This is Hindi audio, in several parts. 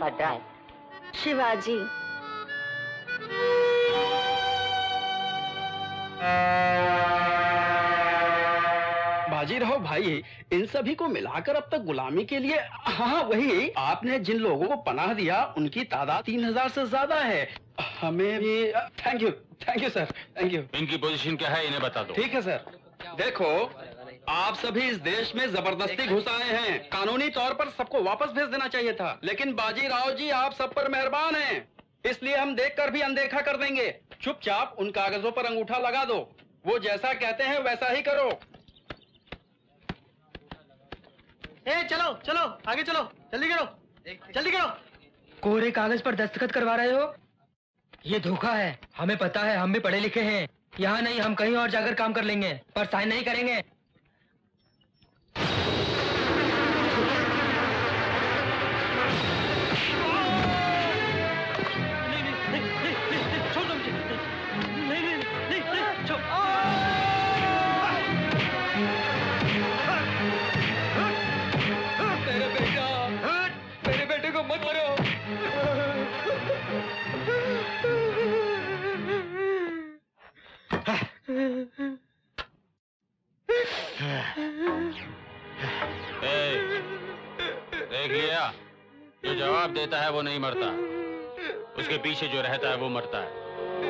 पड़ रहा है। शिवाजी, बाजीराव भाई, इन सभी को मिलाकर अब तक गुलामी के लिए, हाँ वही, आपने जिन लोगों को पनाह दिया उनकी तादाद 3000 से ज्यादा है। हमें भी thank you sir, thank you. इनकी पोजीशन क्या है इन्हें बता दो। ठीक है सर। देखो, आप सभी इस देश में जबरदस्ती घुस आए हैं। कानूनी तौर पर सबको वापस भेज देना चाहिए था, लेकिन बाजीराव जी आप सब पर मेहरबान हैं, इसलिए हम देखकर भी अनदेखा कर देंगे। चुपचाप उन कागजों पर अंगूठा लगा दो, वो जैसा कहते हैं वैसा ही करो। चलो चलो आगे चलो, जल्दी करो, जल्दी करो। कोरे कागज पर दस्तखत करवा रहे हो? ये धोखा है। हमें पता है, हम भी पढ़े लिखे हैं। यहाँ नहीं, हम कहीं और जाकर काम कर लेंगे, पर साइन नहीं करेंगे। मेरे बेटे को मत मारो। देख लिया, जो जवाब देता है वो नहीं मरता, उसके पीछे जो रहता है वो मरता है।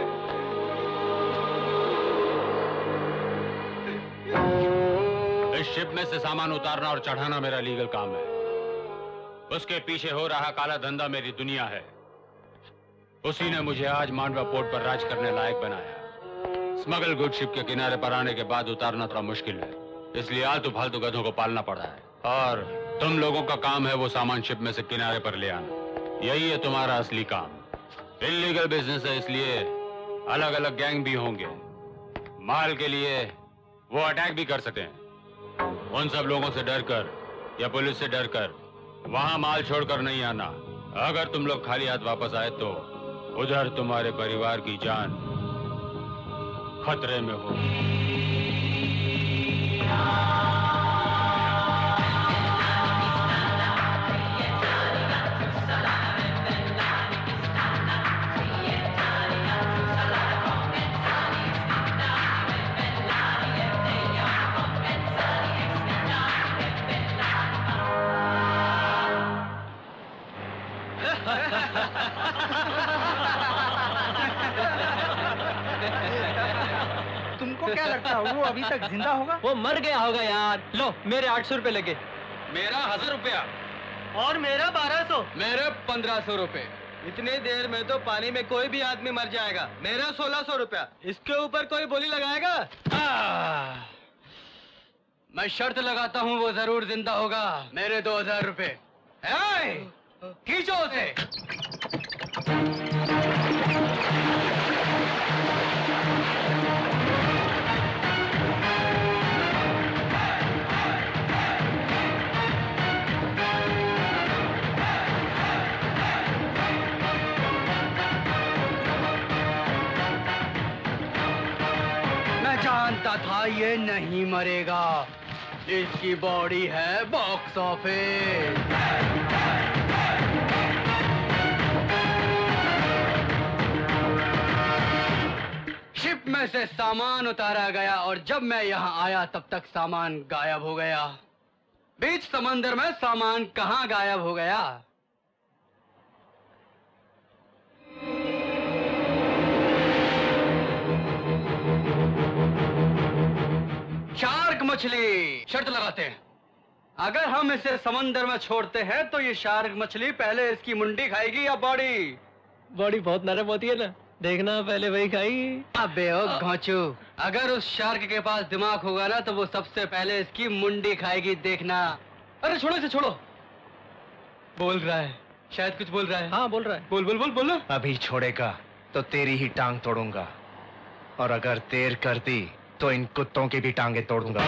इस शिप में से सामान उतारना और चढ़ाना मेरा लीगल काम है। उसके पीछे हो रहा काला धंधा मेरी दुनिया है। उसी ने मुझे आज मांडवा पोर्ट पर राज करने लायक बनाया। स्मगल गुड शिप के किनारे पर आने के बाद उतारना थोड़ा मुश्किल है, इसलिए आलतू फालतू गधों को पालना पड़ा है। और तुम लोगों का काम है वो सामान शिप में से किनारे पर ले आना। यही है तुम्हारा असली काम। इल्लीगल बिजनेस है, इसलिए अलग अलग गैंग भी होंगे। माल के लिए वो अटैक भी कर सकते हैं। उन सब लोगों से डरकर या पुलिस से डरकर वहां माल छोड़कर नहीं आना। अगर तुम लोग खाली हाथ वापस आए तो उधर तुम्हारे परिवार की जान खतरे में हो। तुमको क्या लगता है वो अभी तक जिंदा होगा? वो मर गया होगा यार। लो मेरे 800 रुपए लगे। मेरा 1000 रुपया। और मेरा 1200। मेरे 1500 रुपए। इतनी देर में तो पानी में कोई भी आदमी मर जाएगा। मेरा 1600 रुपया। इसके ऊपर कोई बोली लगाएगा? मैं शर्त लगाता हूँ वो जरूर जिंदा होगा। मेरे 2000 रुपए। खींचो उसे। मैं जानता था ये नहीं मरेगा। इसकी बॉडी है बॉक्स ऑफिस। शिप में से सामान उतारा गया और जब मैं यहाँ आया तब तक सामान गायब हो गया। बीच समंदर में सामान कहाँ गायब हो गया? शार्क मछली। शर्त लगाते हैं, अगर हम इसे समंदर में छोड़ते हैं तो ये शार्क मछली पहले इसकी मुंडी खाएगी या बॉडी? बॉडी बहुत नरम होती है ना, देखना पहले वही खाएगी। अबे ओ घोंचू, अगर उस शार्क के पास दिमाग होगा ना तो वो सबसे पहले इसकी मुंडी खाएगी, देखना। अरे छोड़ो इसे, छोड़ो। बोल रहा है, शायद कुछ बोल रहा है। हाँ बोल रहा है। बोल बोल बोल बोलो। अभी छोड़ेगा तो तेरी ही टांग तोड़ूंगा, और अगर देर कर दी तो इन कुत्तों की भी टांगे तोड़ूंगा।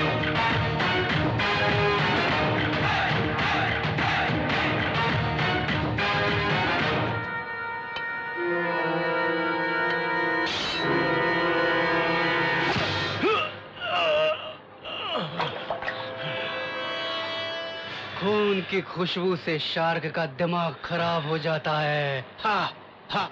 खून की खुशबू से शार्क का दिमाग खराब हो जाता है। हाँ हाँ।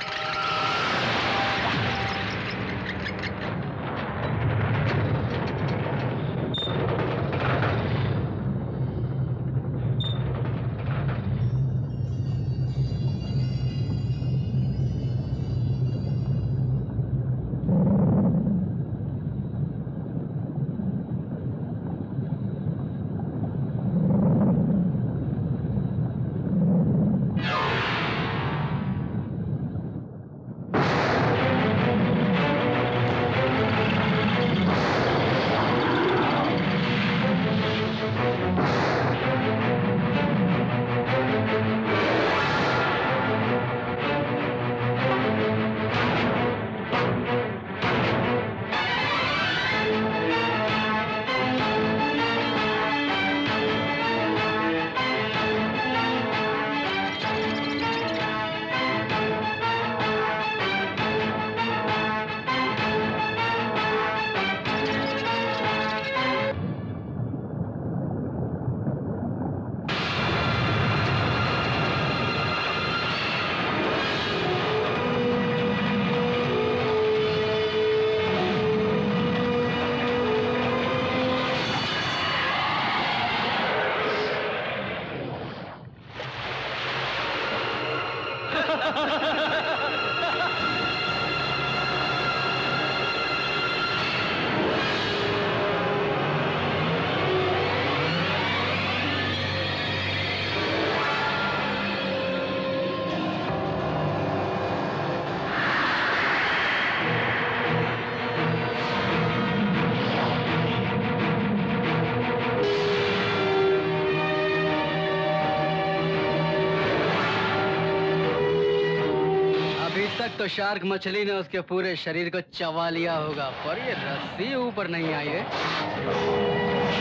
तो शार्क मछली ने उसके पूरे शरीर को चबा लिया होगा, पर ये रस्सी ऊपर नहीं आई है।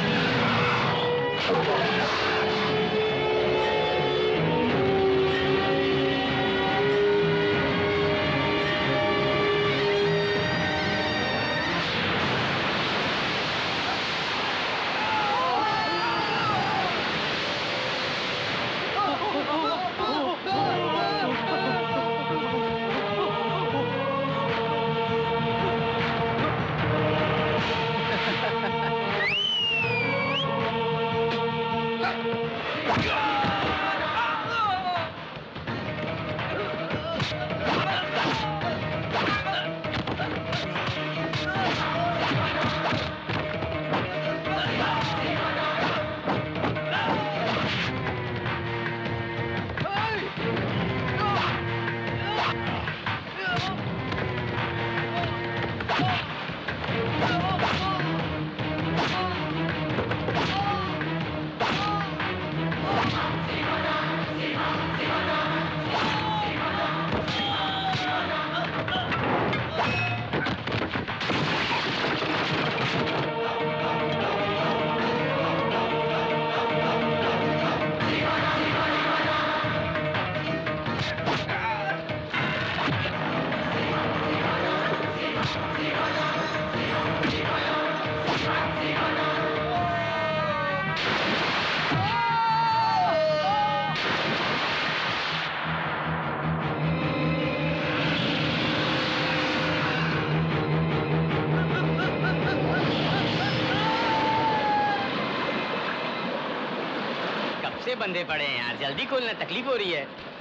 बंदे पड़े हैं यार, जल्दी खोलना, तकलीफ हो रही है।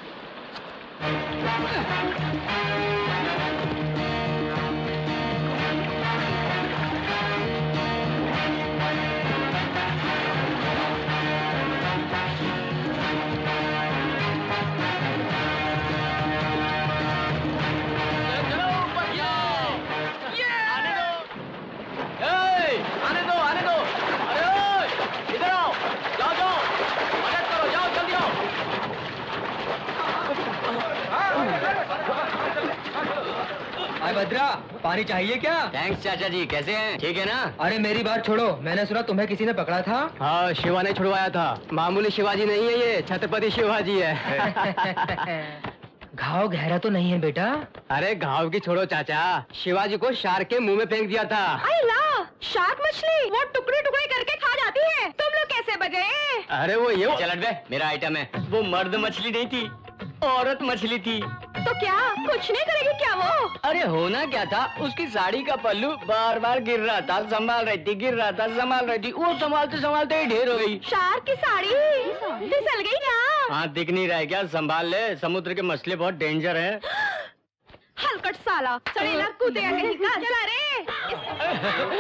भद्रा, पानी चाहिए क्या? थैंक्स चाचा जी, कैसे हैं? ठीक है ना? अरे मेरी बात छोड़ो, मैंने सुना तुम्हें किसी ने पकड़ा था। हाँ, शिवा ने छुड़वाया था। मामूली शिवाजी नहीं है ये, छत्रपति शिवाजी है। घाव गहरा तो नहीं है बेटा? अरे घाव की छोड़ो चाचा, शिवाजी को शार्क के मुंह में फेंक दिया था। अरे ला, शार्क मछली वो टुकड़े टुकड़े करके खा जाती है। तुम लोग कैसे बचे? अरे वो ये चल बे, मेरा आइटम है। वो मर्द मछली नहीं थी, औरत मछली थी। तो क्या कुछ नहीं करेगी क्या वो? अरे होना क्या था, उसकी साड़ी का पल्लू बार बार गिर रहा था, संभाल रही थी, गिर रहा था, संभाल रही थी। वो संभालते संभालते ही ढेर हो गई। शार्क की साड़ी फिसल गई क्या? हाँ, दिख नहीं रहा है क्या? संभाल ले, समुद्र के मछली बहुत डेंजर है। हलकट साला, सड़ेला कूदेगा कहीं का। चला रे।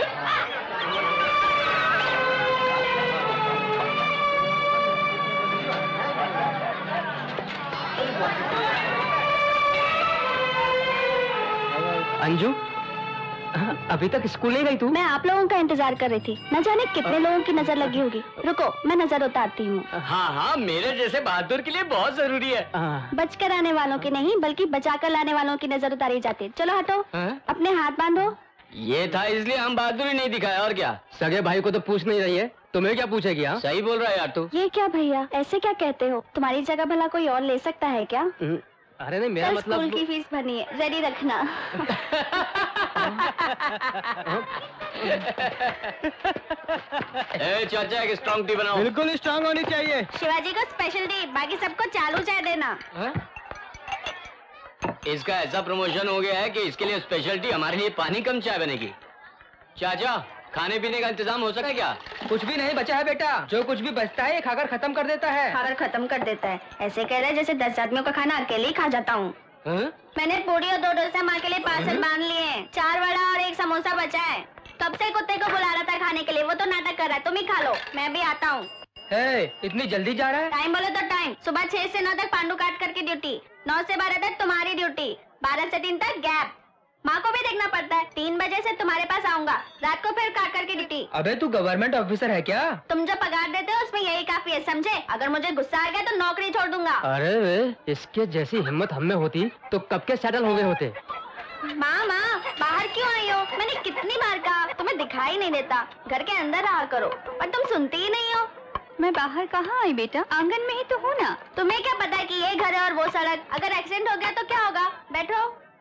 अंजू, अभी तक स्कूल नहीं गई तू? मैं आप लोगों का इंतजार कर रही थी। न जाने कितने लोगों की नजर लगी होगी। रुको, मैं नजर उतारती हूँ। हाँ हाँ, मेरे जैसे बहादुर के लिए बहुत जरूरी है। बच कर आने वालों की नहीं, बल्कि बचा कर लाने वालों की नजर उतारी जाती है। चलो हटो, अपने हाथ बांधो। ये था इसलिए हम बहादुरी नहीं दिखाया, और क्या? सगे भाई को तो पूछ नहीं रही है, तुम्हें क्या पूछेगी? हाँ, सही बोल रहा है यार तू। ये क्या भैया, ऐसे क्या कहते हो? तुम्हारी जगह भला कोई और ले सकता है क्या? अरे नहीं, मेरा मतलब स्कूल की फीस भरनी है, रेडी रखना। ए चाचा, एक स्ट्रॉन्ग टी बनाओ। बिल्कुल स्ट्रांग होनी चाहिए। शिवाजी को स्पेशल टी, बाकी सबको चालू चाय देना। इसका ऐसा प्रमोशन हो गया है कि इसके लिए स्पेशल टी, हमारे लिए पानी कम चाय बनेगी। चाचा, खाने पीने का इंतजाम हो सका क्या? कुछ भी नहीं बचा है बेटा, जो कुछ भी बचता है ये खाकर खत्म कर देता है। खाकर खत्म कर देता है, ऐसे कह रहे हैं जैसे 10 आदमियों का खाना अकेले ही खा जाता हूँ। मैंने पूरी और 2 डोसा माँ के लिए पार्सल बांध लिए। 4 वड़ा और 1 समोसा बचा है। कब से कुत्ते को बुला रहा था खाने के लिए, वो तो नाटक कर रहा है। तुम ही खा लो, मैं भी आता हूँ। इतनी जल्दी जा रहा है? टाइम बोले तो टाइम। सुबह 6 से 9 तक पांडू काट करके ड्यूटी, 9 से 12 तक तुम्हारी ड्यूटी, 12 से 3 तक गैप। माँ को भी देखना पड़ता है। 3 बजे से तुम्हारे पास आऊंगा, रात को फिर काट करके ड्यूटी। अबे तू गवर्नमेंट ऑफिसर है क्या? तुम जो पगार देते हो उसमें यही काफी है, समझे? अगर मुझे गुस्सा आ गया तो नौकरी छोड़ दूंगा। अरे वे, इसके जैसी हिम्मत हम में होती तो कब के सेटल हो गए होते। माँ बाहर क्यों आई हो? मैंने कितनी बार कहा, तुम्हें दिखाई नहीं देता। घर के अंदर रहा करो, पर तुम सुनती ही नहीं हो। मैं बाहर कहाँ आई बेटा, आंगन में ही तो हूँ ना। तुम्हें क्या पता है कि ये घर है और वो सड़क? अगर एक्सीडेंट हो गया तो क्या होगा? बैठो।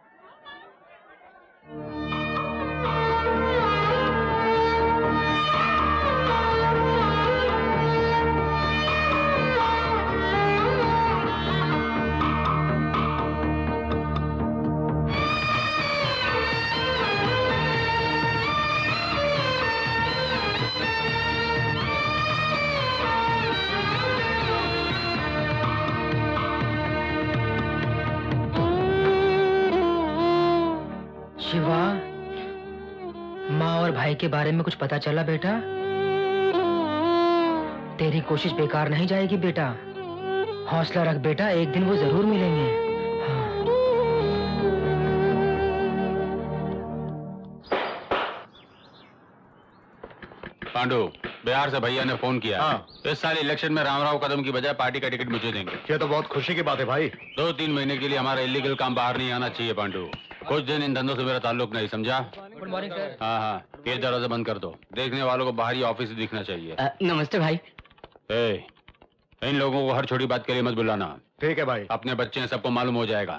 शिवा, माँ और भाई के बारे में कुछ पता चला बेटा? तेरी कोशिश बेकार नहीं जाएगी बेटा। हौसला रख बेटा, एक दिन वो जरूर मिलेंगे। हाँ। पांडु, बिहार से भैया ने फोन किया। हाँ। इस साल इलेक्शन में रामराव कदम की बजाय पार्टी का टिकट मुझे देंगे। ये तो बहुत खुशी की बात है भाई। 2-3 महीने के लिए हमारा इलीगल काम बाहर नहीं आना चाहिए पांडु। कुछ दिन इन धंधों से मेरा ताल्लुक नहीं, समझा? Good morning sir. हाँ, ये दरवाजा बंद कर दो। देखने वालों को बाहरी ऑफिस ही दिखना चाहिए। नमस्ते भाई। इन लोगों को हर छोटी बात के लिए मत बुलाना। ठीक है भाई। अपने बच्चे हैं, सबको मालूम हो जाएगा।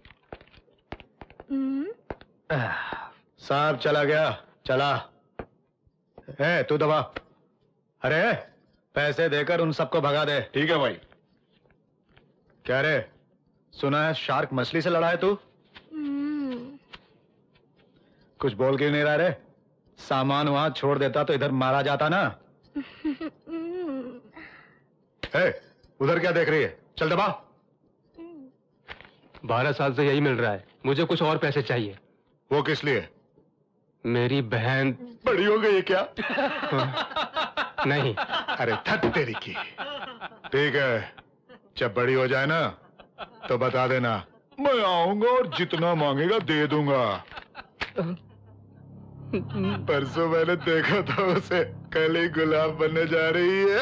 साहब चला गया, चला। तू दबा। अरे पैसे देकर उन सबको भगा दे। ठीक है भाई। क्या रे, सुना है शार्क मछली से लड़ा है तू? कुछ बोल क्यों नहीं रहा रे? सामान वहां छोड़ देता तो इधर मारा जाता ना। उधर क्या देख रही है? चल दबा। 12 साल से यही मिल रहा है, मुझे कुछ और पैसे चाहिए। वो किस लिए? मेरी बहन बड़ी हो गई है क्या? नहीं। अरे थक तेरी की। ठीक है, जब बड़ी हो जाए ना तो बता देना, मैं आऊंगा और जितना मांगेगा दे दूंगा। परसों मैंने देखा था उसे, कल ही गुलाब बनने जा रही है।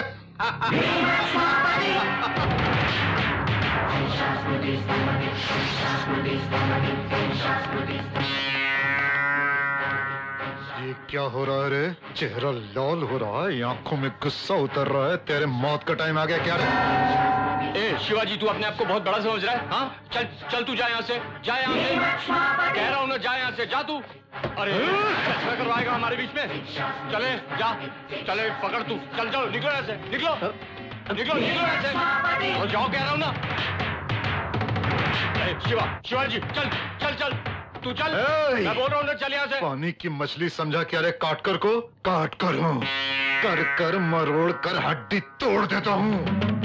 ये क्या हो रहा है रे? चेहरा लाल हो रहा है, आंखों में गुस्सा उतर रहा है। तेरे मौत का टाइम आ गया क्या रे? ए शिवाजी, तू अपने आप को बहुत बड़ा समझ रहा है? हाँ, चल चल तू जा यहाँ से, जा यहाँ से, कह रहा हूँ ना, जा यहाँ से, जा तू। अरे फैसला करवाएगा हमारे बीच में? चले जा, चले पकड़ तू, चल चल, निकलो यहाँ से, निकलो निकलो निकलो यहाँ से, और जाओ कह रहा हूँ ना। शिवाजी चल चल चल, तू चल, मैं बोल रहा हूँ ना, चल यहाँ से। पानी की मछली समझा क्या रे? काट कर को काट कर हूँ, कर कर मरोड़ कर हड्डी तोड़ देता हूँ।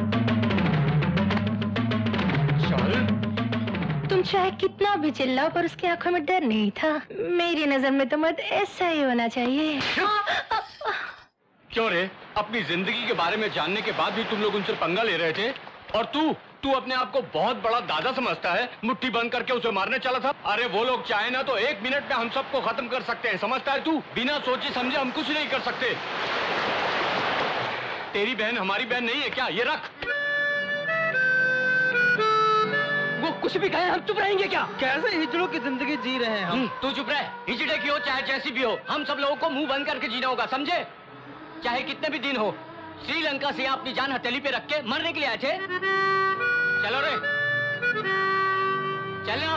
तुम चाहे कितना भी चिल्लाओ, पर उसकी आंखों में डर नहीं था। मेरी नजर में तो मत ऐसा ही होना चाहिए। क्यों रे? अपनी जिंदगी के बारे में जानने के बाद भी तुम लोग उनसे पंगा ले रहे थे, और तू अपने आप को बहुत बड़ा दादा समझता है, मुट्ठी बंद करके उसे मारने चला था। अरे वो लोग चाहे ना तो 1 मिनट में हम सबको खत्म कर सकते हैं, समझता है तू? बिना सोचे समझे हम कुछ नहीं कर सकते। तेरी बहन हमारी बहन नहीं है क्या? ये रख। वो कुछ भी कहे, हम चुप रहेंगे क्या? कैसे हिजड़ों की जिंदगी जी रहे हैं हम? तू चुप रह, हिजड़े की हो चाहे जैसी भी हो, हम सब लोगों को मुंह बंद करके जीना होगा, समझे? चाहे कितने भी दिन हो। श्रीलंका से अपनी जान हथेली पे रख के मरने के लिए आए थे। चलो रे, चलना।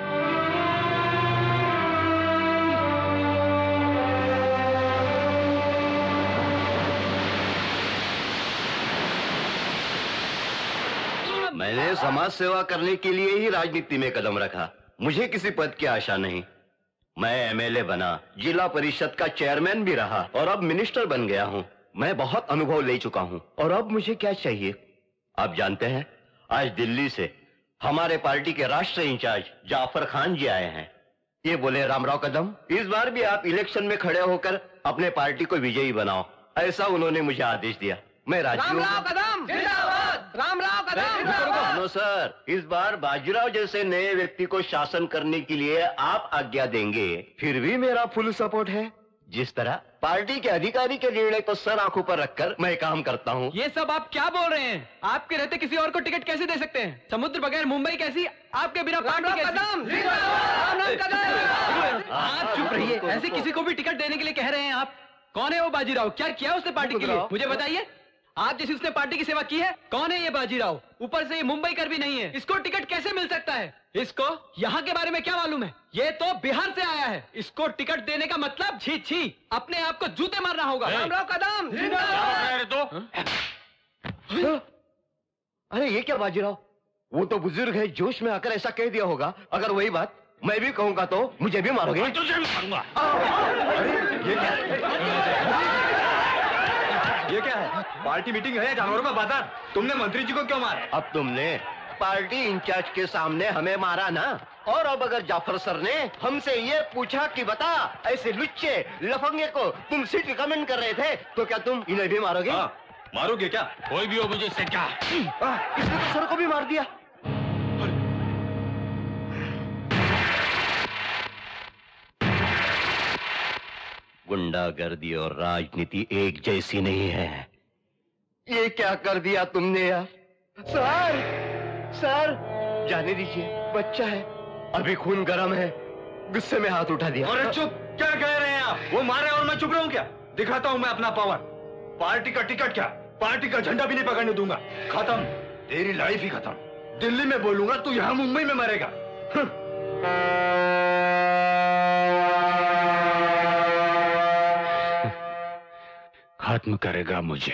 मैंने समाज सेवा करने के लिए ही राजनीति में कदम रखा। मुझे किसी पद की आशा नहीं। मैं एमएलए बना, जिला परिषद का चेयरमैन भी रहा और अब मिनिस्टर बन गया हूँ। मैं बहुत अनुभव ले चुका हूँ और अब मुझे क्या चाहिए? आप जानते हैं, आज दिल्ली से हमारे पार्टी के राष्ट्रीय इंचार्ज जाफर खान जी आए हैं। ये बोले, रामराव कदम, इस बार भी आप इलेक्शन में खड़े होकर अपने पार्टी को विजयी बनाओ, ऐसा उन्होंने मुझे आदेश दिया। मैं राजी हूँ। रामराव कदम जिंदाबाद, रामराव कदम। नो सर, इस बार बाजीराव जैसे नए व्यक्ति को शासन करने के लिए आप आज्ञा देंगे, फिर भी मेरा फुल सपोर्ट है। जिस तरह पार्टी के अधिकारी के निर्णय को सर आंखों पर रखकर मैं काम करता हूँ। ये सब आप क्या बोल रहे हैं? आपके रहते किसी और को टिकट कैसे दे सकते हैं? समुद्र बगैर मुंबई कैसी, आपके बिना पार्टी कैसी? आप चुप रहिए, ऐसे किसी को भी टिकट देने के लिए कह रहे हैं आप? कौन है वो बाजीराव? क्या किया उसने पार्टी के लिए? मुझे बताइए। आप जैसी उसने पार्टी की सेवा की है? कौन है ये बाजीराव? ऊपर से ये मुंबई कर भी नहीं है, इसको टिकट कैसे मिल सकता है? इसको यहाँ के बारे में क्या मालूम है? ये तो बिहार से आया है, इसको टिकट देने का मतलब छी छी, अपने आप को जूते मारना होगा। रामराव कदम तो अरे ये क्या बाजीराव, वो तो बुजुर्ग है, जोश में आकर ऐसा कह दिया होगा। अगर वही बात मैं भी कहूंगा तो मुझे भी मारोगे? तुझे भी मारूंगा। ये क्या है? पार्टी मीटिंग है या जानवरों का बाजार? तुमने मंत्री जी को क्यों मारा? अब तुमने पार्टी इंचार्ज के सामने हमें मारा ना, और अब अगर जाफर सर ने हमसे ये पूछा कि बता, ऐसे लुच्चे लफंगे को तुम सीट रिकमेंड कर रहे थे, तो क्या तुम इन्हें भी मारोगे? मारोगे क्या? कोई भी हो, मुझे इससे क्या? इसने तो सर को भी मार दिया। गुंडागर्दी और राजनीति एक जैसी नहीं है। ये क्या कर दिया तुमने यार? सर जाने दीजिए, बच्चा है, अभी खून गर्म है, गुस्से में हाथ उठा दिया। अरे चुप, क्या कह रहे हैं आप? वो मारे और मैं चुप रहूं क्या? दिखाता हूं मैं अपना पावर। पार्टी का टिकट क्या, पार्टी का झंडा भी नहीं पकड़ने दूंगा। खत्म, तेरी लाइफ ही खत्म। दिल्ली में बोलूंगा, तू यहां मुंबई में मरेगा। खत्म करेगा मुझे।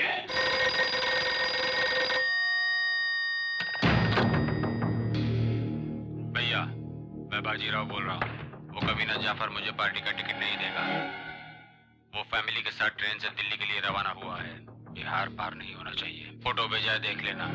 भैया, मैं बाजीराव बोल रहा हूँ। वो कभी ना जाफर मुझे पार्टी का टिकट नहीं देगा। वो फैमिली के साथ ट्रेन से दिल्ली के लिए रवाना हुआ है। बिहार पार नहीं होना चाहिए। फोटो भेजा, देख लेना।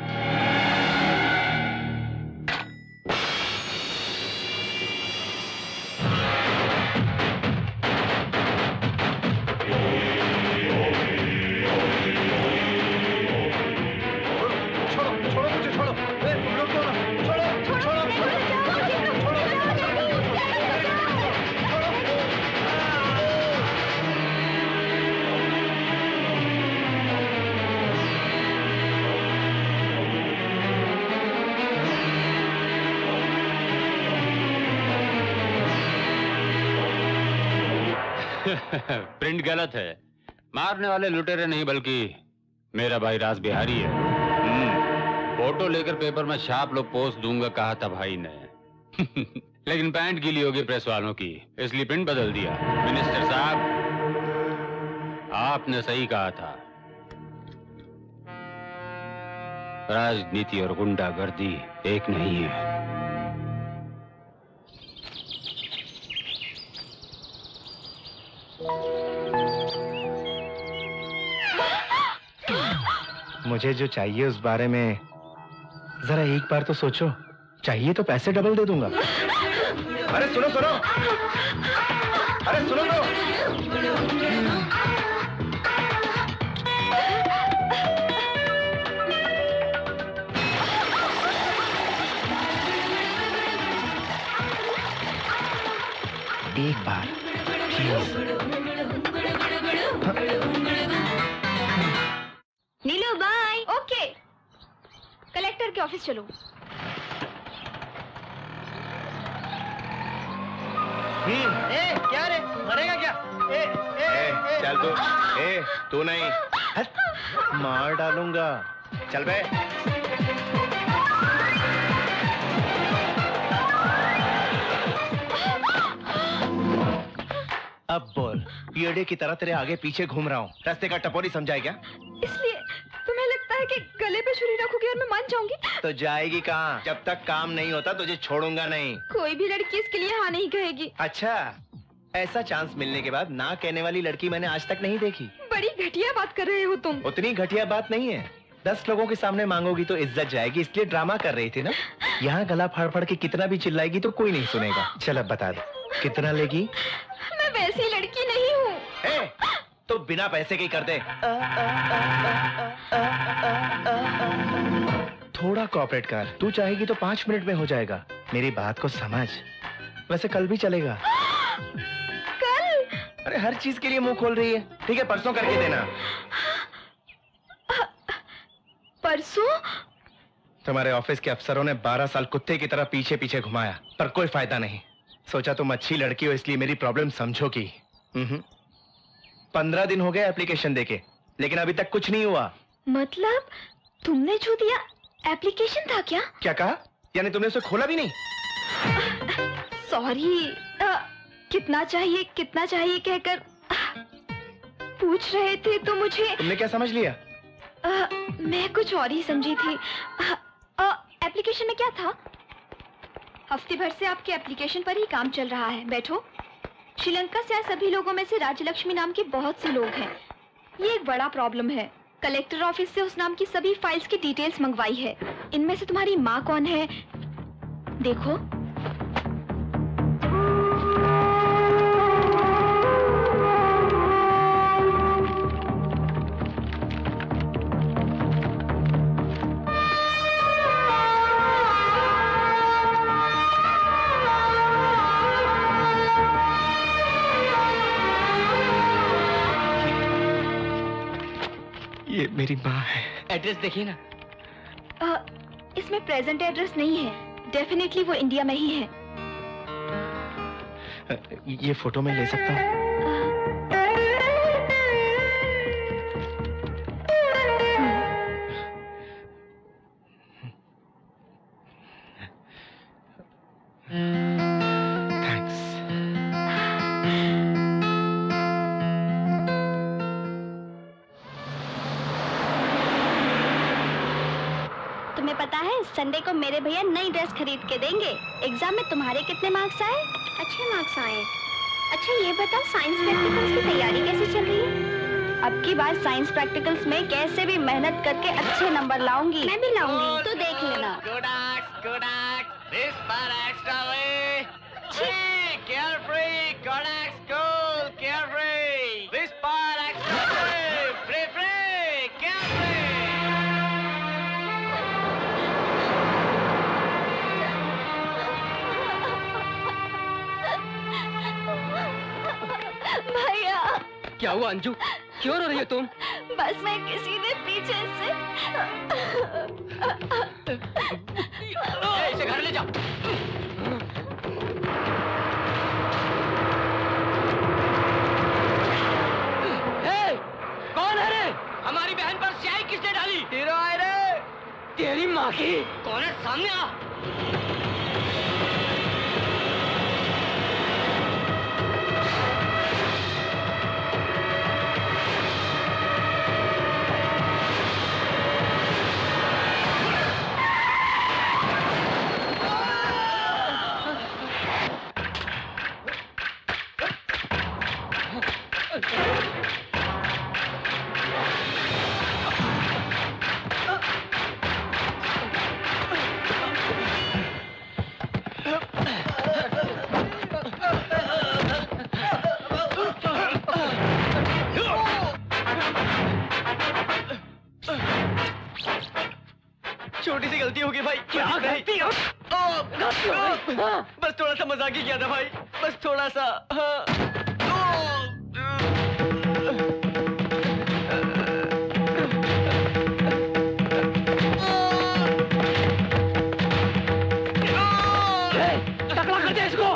प्रिंट गलत है। मारने वाले लुटेरे नहीं बल्कि मेरा भाई राज बिहारी है। फोटो लेकर पेपर में छाप लो, पोस्ट दूंगा कहा था भाई ने। लेकिन पैंट गीली होगी प्रेस वालों की, इसलिए प्रिंट बदल दिया। मिनिस्टर साहब, आपने सही कहा था, राजनीति और गुंडागर्दी एक नहीं है। मुझे जो चाहिए उस बारे में जरा एक बार तो सोचो। चाहिए तो पैसे डबल दे दूंगा। अरे सुनो सुनो, अरे सुनो तो। एक बार नीलू बाय। ओके, कलेक्टर के ऑफिस चलो। क्या रे, मरेगा क्या? चल तू। तू नहीं, मार डालूंगा। चल बे। अब बोल, पीएडे की तरह तेरे आगे पीछे घूम रहा हूँ, रास्ते का टपोरी समझाए क्या? इसलिए तुम्हें लगता है कि गले पे छुरी रखोगी और मैं मान जाऊंगी? तो जाएगी कहाँ? जब तक काम नहीं होता तुझे छोड़ूंगा नहीं। कोई भी लड़की इसके लिए हाँ नहीं कहेगी। अच्छा, ऐसा चांस मिलने के बाद ना कहने वाली लड़की मैंने आज तक नहीं देखी। बड़ी घटिया बात कर रहे हो तुम। उतनी घटिया बात नहीं है। 10 लोगों के सामने मांगोगी तो इज्जत जाएगी, इसलिए ड्रामा कर रही थी ना। यहाँ गला फाड़ फाड़ के कितना भी चिल्लाएगी तो कोई नहीं सुनेगा। चल अब बता दे, कितना लेगी? मैं वैसी लड़की नहीं हूँ। तो बिना पैसे के ही कर दे। थोड़ा कोऑपरेट कर। तू चाहेगी तो 5 मिनट में हो जाएगा। मेरी बात को समझ। वैसे कल भी चलेगा। कल? अरे हर चीज के लिए मुंह खोल रही है। ठीक है, परसों करके देना। परसों? तुम्हारे ऑफिस के अफसरों ने 12 साल कुत्ते की तरह पीछे पीछे घुमाया, पर कोई फायदा नहीं। सोचा तुम अच्छी लड़की हो इसलिए मेरी प्रॉब्लम समझोगी। 15 दिन हो गए एप्लीकेशन देके, लेकिन अभी तक कुछ नहीं हुआ। मतलब तुमने जो दिया एप्लीकेशन था क्या? क्या कहा? यानी तुमने उसे खोला भी नहीं? सॉरी, कितना चाहिए कहकर पूछ रहे थे तो मुझे। तुमने क्या समझ लिया? मैं कुछ और ही समझी थी। एप्लीकेशन में क्या था? हफ्ते भर से आपके एप्लीकेशन पर ही काम चल रहा है। बैठो। श्रीलंका से आए सभी लोगों में से राज्यलक्ष्मी नाम के बहुत से लोग हैं। ये एक बड़ा प्रॉब्लम है। कलेक्टर ऑफिस से उस नाम की सभी फाइल्स की डिटेल्स मंगवाई है। इनमें से तुम्हारी माँ कौन है? देखो। ये मेरी माँ है। एड्रेस देखिए ना। इसमें प्रेजेंट एड्रेस नहीं है। डेफिनेटली वो इंडिया में ही है। ये फोटो मैं ले सकता हूँ? संडे को मेरे भैया नई ड्रेस खरीद के देंगे। एग्जाम में तुम्हारे कितने मार्क्स आए? अच्छे मार्क्स आए। अच्छा ये बताओ, साइंस प्रैक्टिकल्स की तैयारी कैसे चल रही है? अब की बार साइंस प्रैक्टिकल्स में कैसे भी मेहनत करके अच्छे नंबर लाऊंगी। मैं भी लाऊंगी, तो देख लेना। भैया। क्या हुआ अंजू? क्यों रो रही हो तुम? बस मैं किसी ने पीछे से। इसे घर ले जाओ। काकी कौन है? सामने आ। छोटी सी गलती होगी भाई। क्या गलती? बस थोड़ा सा मजाक ही किया था भाई, बस थोड़ा सा। टकला कर दे इसको।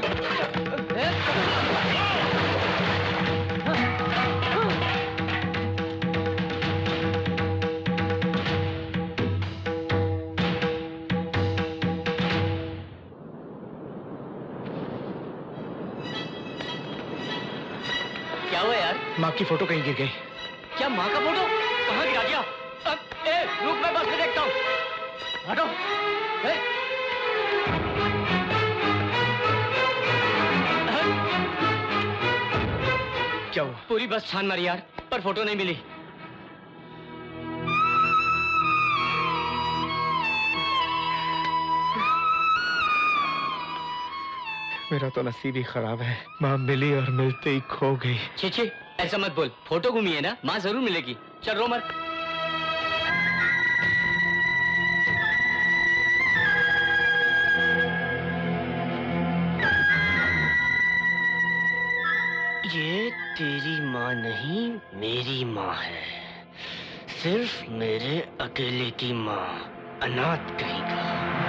क्या हुआ यार? माँ की फोटो कहीं गिर गई। क्या माँ का फोटो? कहाँ गिरा दिया? रुक, मैं बस में देखता हूँ। हटो। क्या हुआ? पूरी बस छान मारी यार, पर फोटो नहीं मिली। मेरा तो नसीब ही खराब है। माँ मिली और मिलते ही खो गई। छे ऐसा मत बोल, फोटो घूमी है ना, माँ जरूर मिलेगी। चल रो मत। ये तेरी माँ नहीं, मेरी माँ है। सिर्फ मेरे अकेले की माँ, अनाथ कहीं का।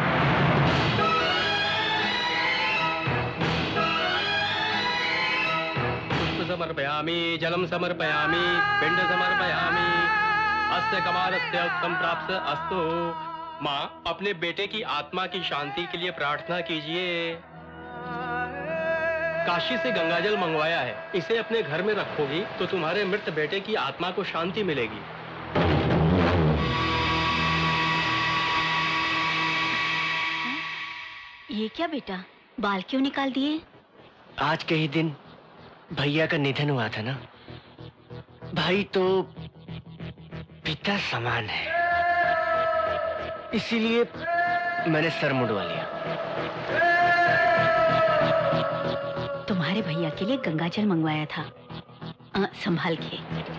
समर्पयामि, जलम समर्पयामि, पिंड समर्पयामि, अस्य कमालस्य उत्तम प्राप्त अस्तु। माँ, अपने बेटे की आत्मा की शांति के लिए प्रार्थना कीजिए। काशी से गंगाजल मंगवाया है, इसे अपने घर में रखोगी तो तुम्हारे मृत बेटे की आत्मा को शांति मिलेगी। ये क्या बेटा, बाल क्यों निकाल दिए? आज के ही दिन भैया का निधन हुआ था ना। भाई तो पिता समान है, इसीलिए मैंने सर मुंडवा लिया। तुम्हारे भैया के लिए गंगाजल मंगवाया था, संभाल के।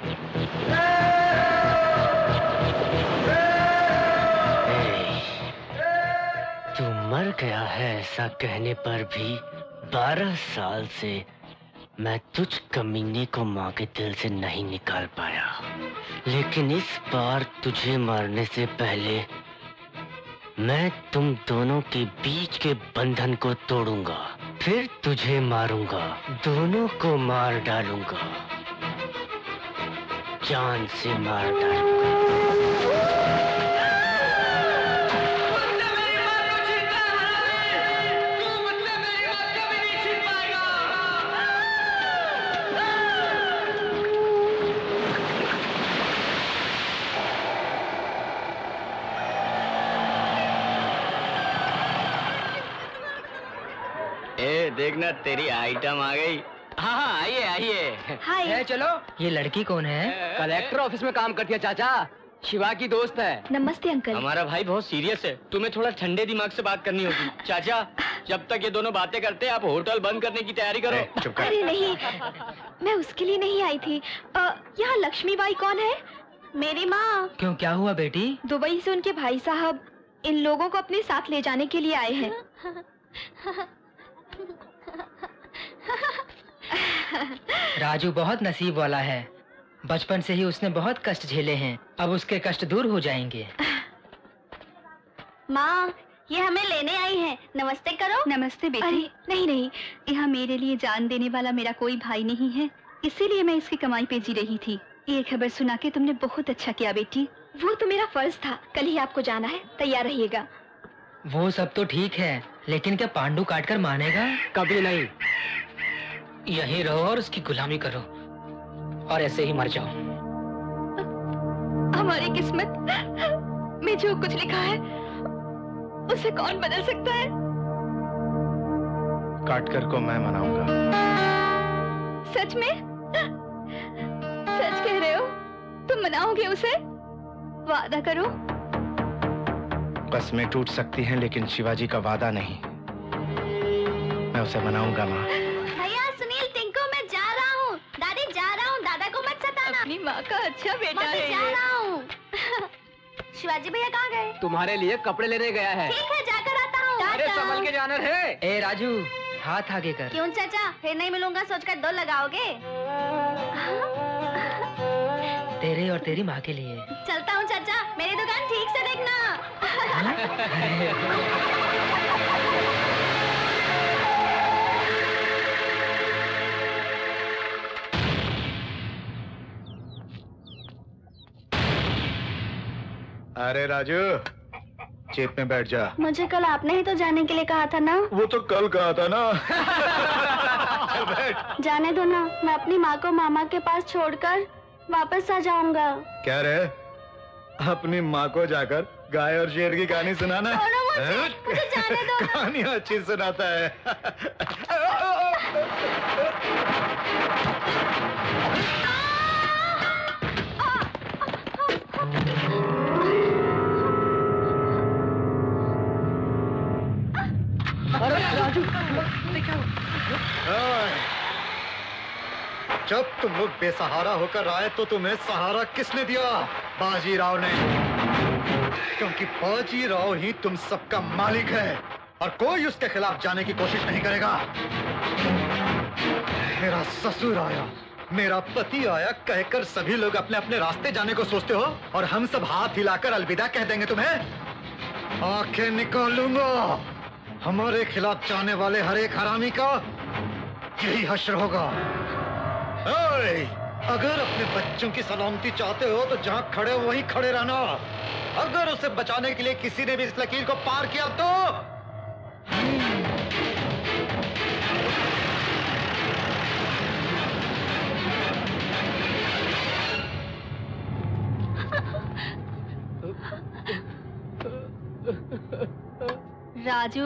तू मर गया है ऐसा कहने पर भी 12 साल से मैं तुझ कमीने को माँ के दिल से नहीं निकाल पाया, लेकिन इस बार तुझे मारने से पहले मैं तुम दोनों के बीच के बंधन को तोड़ूंगा, फिर तुझे मारूंगा, दोनों को मार डालूंगा, जान से मार डालूंगा। देखना तेरी आइटम आ गई। हाँ आइए आइए। हाय। चलो। ये लड़की कौन है? कलेक्टर ऑफिस में काम करती है चाचा, शिवा की दोस्त है। नमस्ते अंकल। हमारा भाई बहुत सीरियस है, तुम्हें थोड़ा ठंडे दिमाग से बात करनी होगी। चाचा, जब तक ये दोनों बातें करते हैं आप होटल बंद करने की तैयारी करो। चुप कर। अरे नहीं, मैं उसके लिए नहीं आई थी। यहाँ लक्ष्मीबाई कौन है? मेरी माँ। क्यों, क्या हुआ बेटी? दुबई से उनके भाई साहब इन लोगों को अपने साथ ले जाने के लिए आए हैं। राजू बहुत नसीब वाला है, बचपन से ही उसने बहुत कष्ट झेले हैं, अब उसके कष्ट दूर हो जाएंगे। माँ, ये हमें लेने आई है, नमस्ते करो। नमस्ते बेटी। अरे नहीं नहीं, यहाँ मेरे लिए जान देने वाला मेरा कोई भाई नहीं है, इसीलिए मैं इसकी कमाई पे जी रही थी। ये खबर सुना के तुमने बहुत अच्छा किया बेटी। वो तो मेरा फर्ज था। कल ही आपको जाना है, तैयार रहिएगा। वो सब तो ठीक है, लेकिन क्या पांडु काटकर मानेगा? कभी नहीं। यहीं रहो और उसकी गुलामी करो और ऐसे ही मर जाओ। हमारी किस्मत में जो कुछ लिखा है उसे कौन बदल सकता है? काटकर को मैं मनाऊंगा। सच में? सच कह रहे हो? तुम मनाओगे उसे? वादा करो। कस्में टूट सकती हैं लेकिन शिवाजी का वादा नहीं। मैं उसे मनाऊंगा माँ। भैया सुनील, टिंकू मैं जा रहा हूँ। दादी जा रहा हूँ, दादा को मत सताना। अपनी माँ का अच्छा बेटा है। जा रहा हूँ। शिवाजी भैया कहाँ गए? तुम्हारे लिए कपड़े लेने गया है। ठीक है, जाकर आता हूँ। अरे संभल के जाना है। ए राजू, हाथ आगे कर। क्यों चाचा, फिर नहीं मिलूंगा सोचकर दो लगाओगे? तेरे और तेरी माँ के लिए। चलता हूँ चाचा, मेरी दुकान ठीक से देखना। अरे राजू, जीप में बैठ जा। मुझे कल आपने ही तो जाने के लिए कहा था ना। वो तो कल कहा था ना। चल बैठ। जाने दो ना, मैं अपनी माँ को मामा के पास छोड़कर वापस आ जाऊंगा। क्या रे? अपनी माँ को जाकर गाय और शेर की कहानी सुनाना? मुझे जाने दो। कहानी अच्छी सुनाता है। अरे राजू, जब तुम लोग बेसहारा होकर आए तो तुम्हें सहारा किसने दिया? बाजीराव ने। क्योंकि बाजीराव ही तुम सबका मालिक है और कोई उसके खिलाफ जाने की कोशिश नहीं करेगा। मेरा ससुर आया, मेरा पति आया कहकर सभी लोग अपने अपने रास्ते जाने को सोचते हो और हम सब हाथ हिलाकर अलविदा कह देंगे तुम्हें? आंखें निकालूंगा। हमारे खिलाफ जाने वाले हर एक हरामी का यही हश्र होगा। अगर अपने बच्चों की सलामती चाहते हो तो जहां खड़े हो वहीं खड़े रहना। अगर उसे बचाने के लिए किसी ने भी इस लकीर को पार किया तो राजू,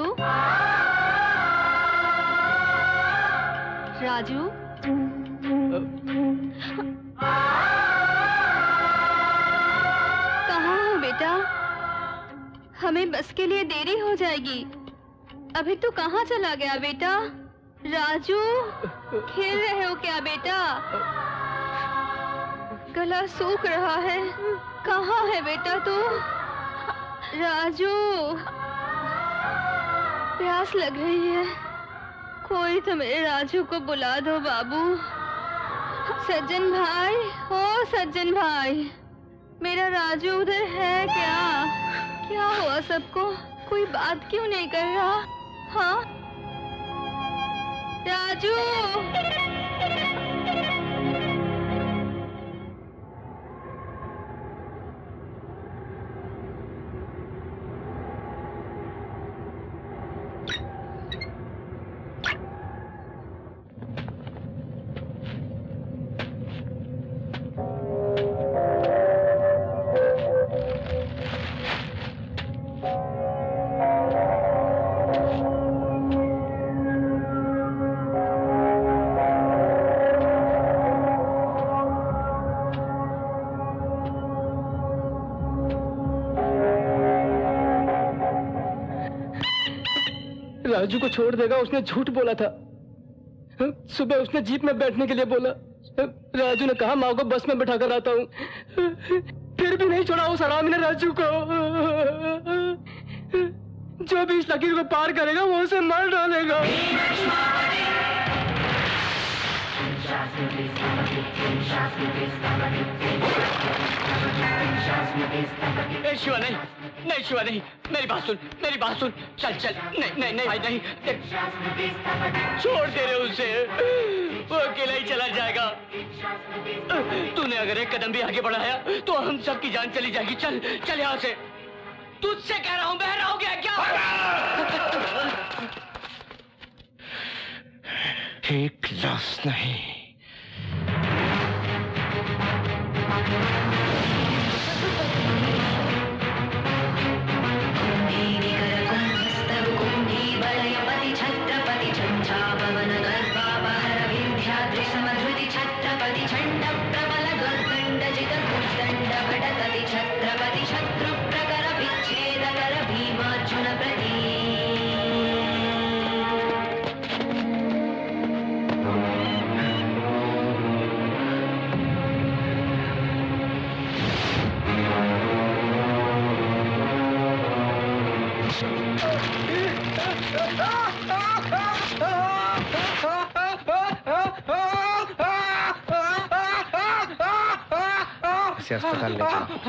राजू, कहाँ हो बेटा? हमें बस के लिए देरी हो जाएगी। अभी तो कहाँ चला गया बेटा? राजू, खेल रहे हो क्या बेटा? गला सूख रहा है। कहाँ है बेटा तू? राजू, प्यास लग रही है। कोई तो मेरे राजू को बुला दो बाबू। सज्जन भाई, ओ सज्जन भाई, मेरा राजू उधर है क्या? क्या हुआ सबको? कोई बात क्यों नहीं कर रहा? हाँ राजू, राजू को छोड़ देगा, उसने झूठ बोला था। सुबह उसने जीप में बैठने के लिए बोला। राजू ने कहा माँ को बस में बैठा कर आता हूँ, फिर भी नहीं छोड़ा उस हरामी ने राजू को। जो भी इस लकीर को पार करेगा वो उसे मार डालेगा। शिवा नहीं, नहीं शिवा नहीं, मेरी बात सुन, मेरी बात सुन। चल चल, नहीं नहीं नहीं भाई नहीं, छोड़ दे रहे उसे, वो अकेला ही चला जाएगा। तूने अगर एक कदम भी आगे बढ़ाया तो हम सबकी जान चली जाएगी। चल चल यहाँ से। तुझसे कह रहा हूँ, बहरा हो गया क्या? एक लफ्ज नहीं। छत्रपति झंझापवन गर्भापहर विंध्याद्रि समधृति छत्रपति झंड प्रबल दुर्दंड जित भुजदंड भटकति छत्रपति शत्रु प्रकर विच्छेदकर भीमार्जुन प्रति। इसे अस्पताल ले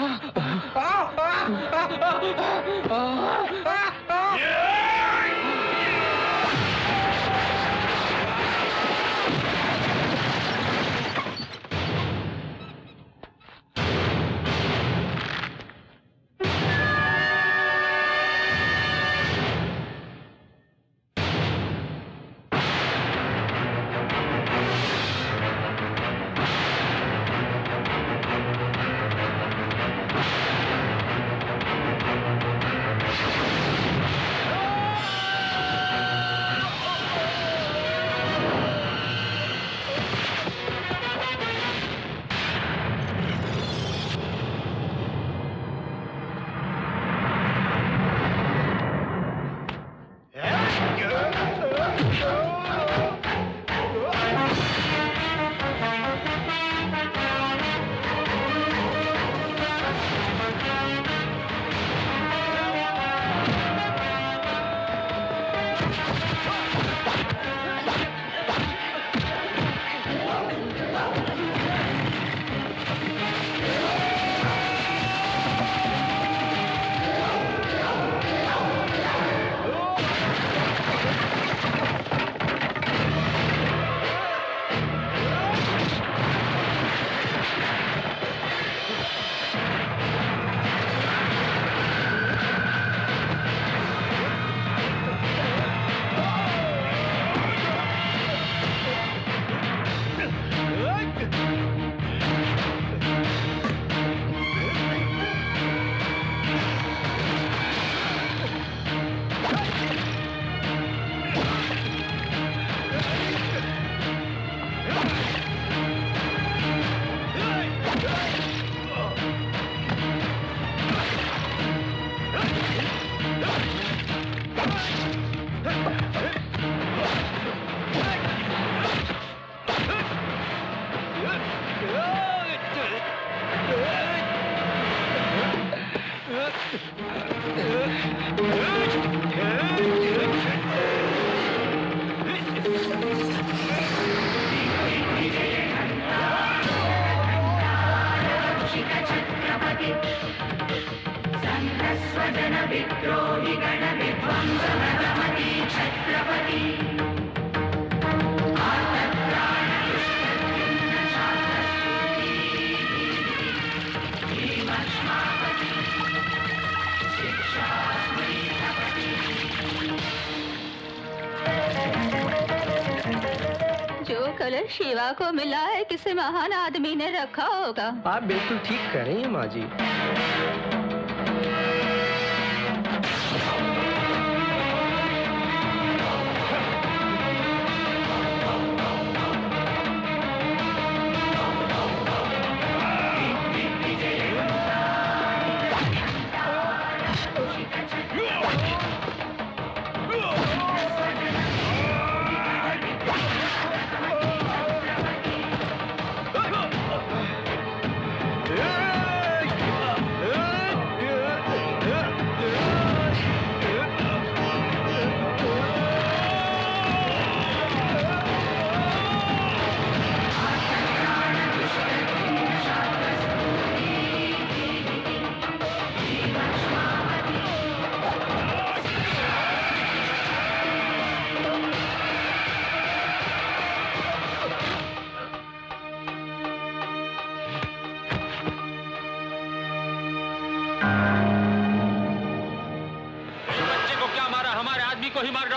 कलर शिवा को मिला है किसी महान आदमी ने रखा होगा। आप बिल्कुल ठीक कह रही हैं माँ जी।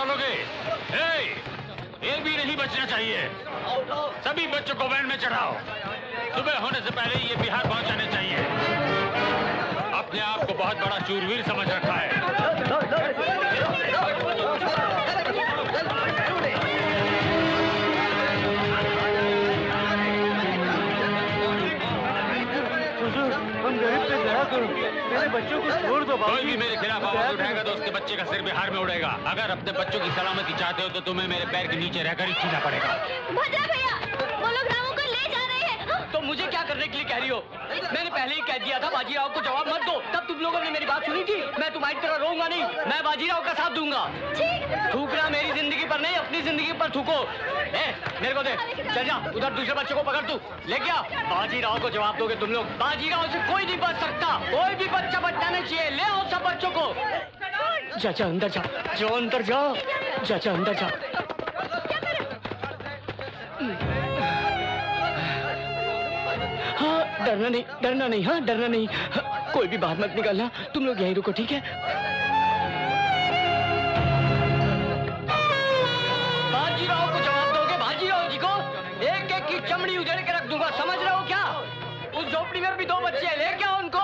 डालोगे? एक भी नहीं बचना चाहिए। सभी बच्चों को वैन में चढ़ाओ। सुबह होने से पहले ये बिहार पहुंचाने चाहिए। अपने आप को बहुत बड़ा शूरवीर समझ रखा है। हम गरीब से दया करो, मेरे बच्चों को छोड़ दो। कोई भी मेरे खिलाफ आवाज उठाएगा तो उसके बच्चे का सिर बिहार में उड़ेगा। अगर अपने बच्चों की सलामती चाहते हो तो तुम्हें मेरे पैर के नीचे रहकर ही जीना पड़ेगा। भद्रा भैया, वो लोग रामू को ले जा रहे हैं। तो मुझे क्या करने के लिए कह रही हो? मैंने पहले ही कह दिया था बाजीराव को जवाब मत दो। तब तुम लोगों ने मेरी बात सुनी थी। मैं तुम्हारी तरह रोऊंगा नहीं, मैं बाजीराव का साथ दूंगा। थूकना मेरी जिंदगी पर नहीं, अपनी जिंदगी पर थूको। मेरे को दे, चल जा उधर दूसरे बच्चे को पकड़, तू ले गया। बाजीराव को जवाब दोगे तुम लोग। बाजीराव से कोई नहीं बच सकता, कोई भी बच्चा बचना नहीं चाहिए। ले आओ सब बच्चों को। जा अंदर जा, जो अंदर जा, जा अंदर जा। हाँ डरना नहीं, हाँ डरना नहीं। हाँ, कोई भी बाहर मत निकलना, तुम लोग यहीं रुको, ठीक है? बाजीराव को जवाब दोगे, बाजीराव जी को एक एक की चमड़ी उधेड़ के रख दूंगा, समझ रहे हो क्या? उस झोपड़ी में भी 2 बच्चे हैं, ले क्या उनको?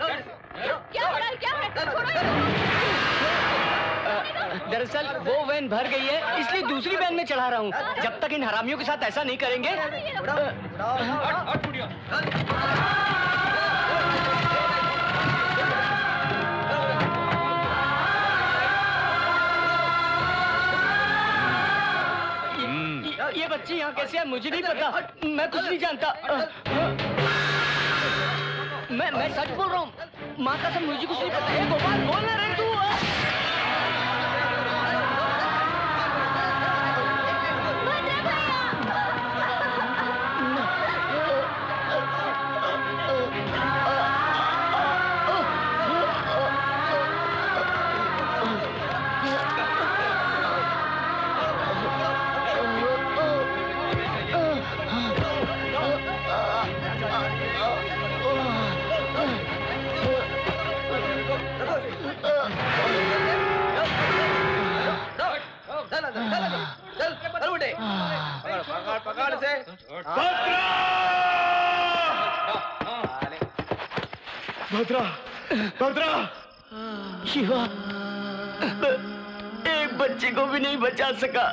दरअसल वो वैन भर गई है, इसलिए दूसरी वैन में चढ़ा रहा हूँ। जब तक इन हरामियों के साथ ऐसा नहीं करेंगे। ये बच्ची यहाँ कैसे है मुझे नहीं पता, मैं कुछ नहीं जानता। मैं सच बोल रहा हूँ, माँ कसम मुझे कुछ नहीं पता। गोपाल बोल ना रहे तू। पकड़ से भद्रा शिवा, एक बच्चे को भी नहीं बचा सका।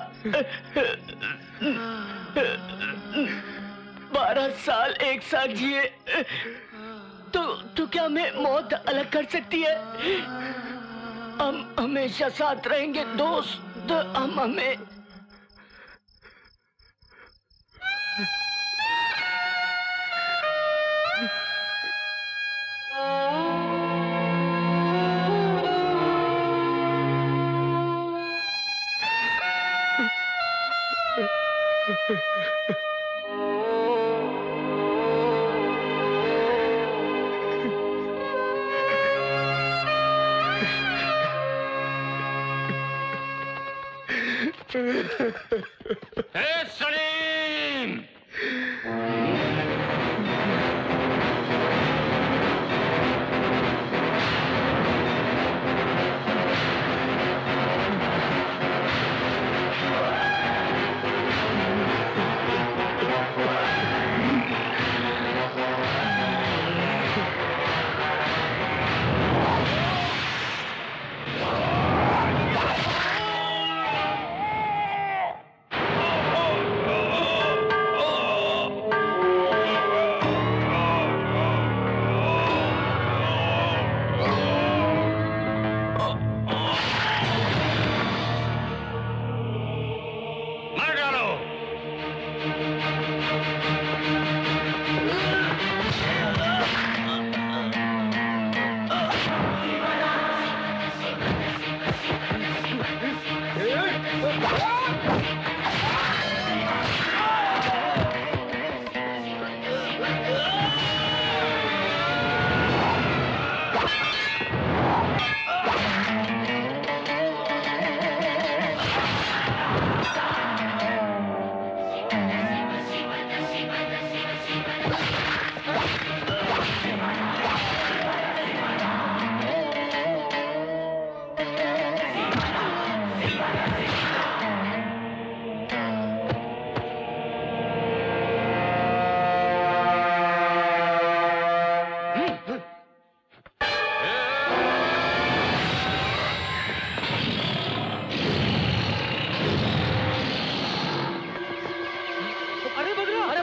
12 साल एक साथ जिए, तो क्या मैं मौत अलग कर सकती है? हम हमेशा साथ रहेंगे दोस्त, हम हमें सलीम!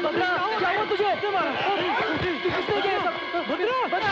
भद्रा, क्या हुआ तुझे? किसने किया सब? भद्रा!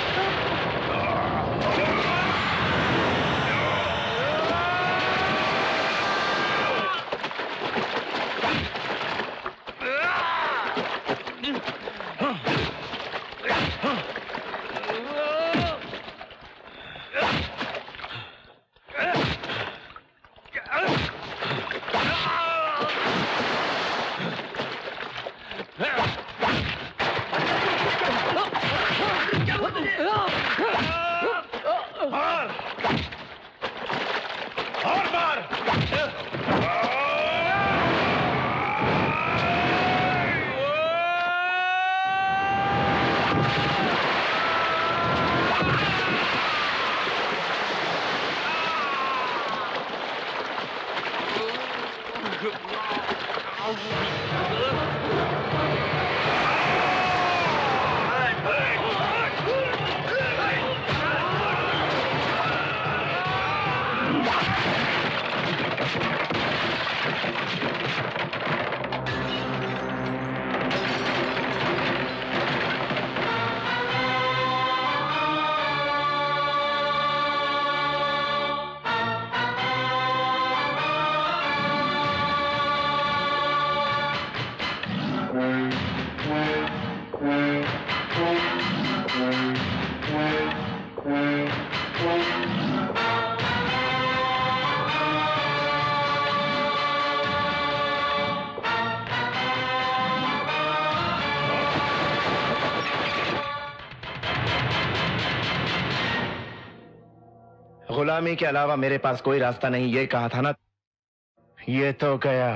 गुलामी के अलावा मेरे पास कोई रास्ता नहीं, ये कहा था ना। ये तो गया,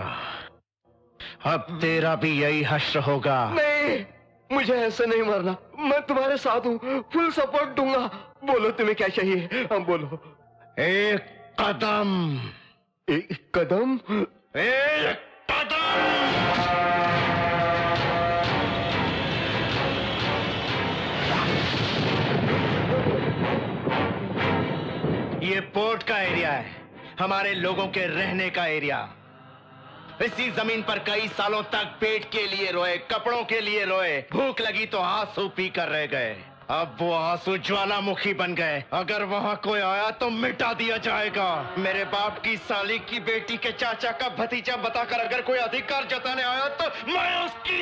अब तेरा भी यही हश्र होगा। नहीं, मुझे ऐसे नहीं मरना। मैं तुम्हारे साथ हूँ, फुल सपोर्ट दूंगा। बोलो तुम्हें क्या चाहिए? हम बोलो। एक कदम। एक कदम? एक कदम। ये पोर्ट का एरिया है, हमारे लोगों के रहने का एरिया। इसी जमीन पर कई सालों तक पेट के लिए रोए, कपड़ों के लिए रोए, भूख लगी तो आंसू पी कर रह गए। अब वो आंसू ज्वालामुखी बन गए। अगर वहां कोई आया तो मिटा दिया जाएगा। मेरे बाप की साली की बेटी के चाचा का भतीजा बताकर अगर कोई अधिकार जताने आया तो मैं उसकी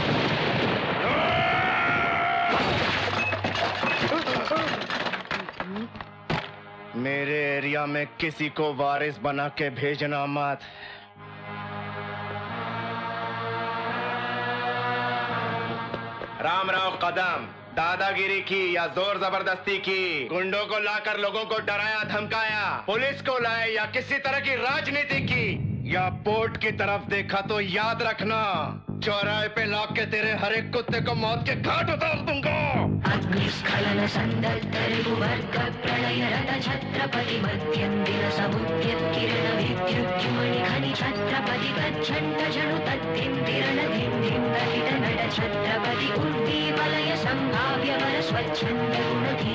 मेरे एरिया में किसी को वारिस बना के भेजना मत। रामराव कदम दादागिरी की या जोर जबरदस्ती की, गुंडों को लाकर लोगों को डराया धमकाया, पुलिस को लाए या किसी तरह की राजनीति की, या पोर्ट की तरफ देखा तो याद रखना, चौराहे पे लाक के तेरे हर एक कुत्ते को मौत के घाट उतार दूंगा। अग्निस्खलन संदर्तरिवर्ग प्रलय रत छत्रपति मध्यंदिन समुद्यत किरण विद्युज्जुमणि खनि छत्रपति गच्छन्त जनु तत्तिन्तिरण धिन्धिं दहित नट छत्रपति उर्वी वलय संभाव्य वर स्वच्छन्द गुणधी।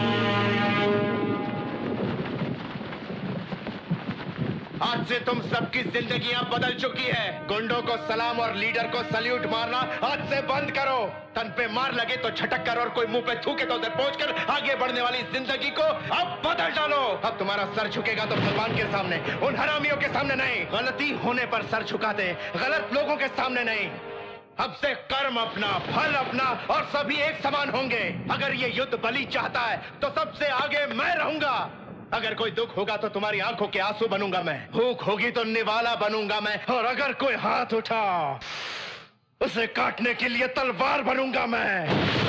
आज से तुम सबकी जिंदगियां बदल चुकी है। गुंडों को सलाम और लीडर को सल्यूट मारना आज से बंद करो। तन पे मार लगे तो छटक कर और कोई मुंह पे थूके तो उधर पहुंचकर आगे बढ़ने वाली जिंदगी को अब बदल डालो। अब तुम्हारा सर झुकेगा तो भगवान के सामने, उन हरामियों के सामने नहीं। गलती होने पर सर झुकाते, गलत लोगों के सामने नहीं। अब से कर्म अपना, फल अपना और सभी एक समान होंगे। अगर ये युद्ध बलि चाहता है तो सबसे आगे मैं रहूंगा। अगर कोई दुख होगा तो तुम्हारी आंखों के आंसू बनूंगा मैं, भूख होगी तो निवाला बनूंगा मैं, और अगर कोई हाथ उठा उसे काटने के लिए तलवार बनूंगा मैं।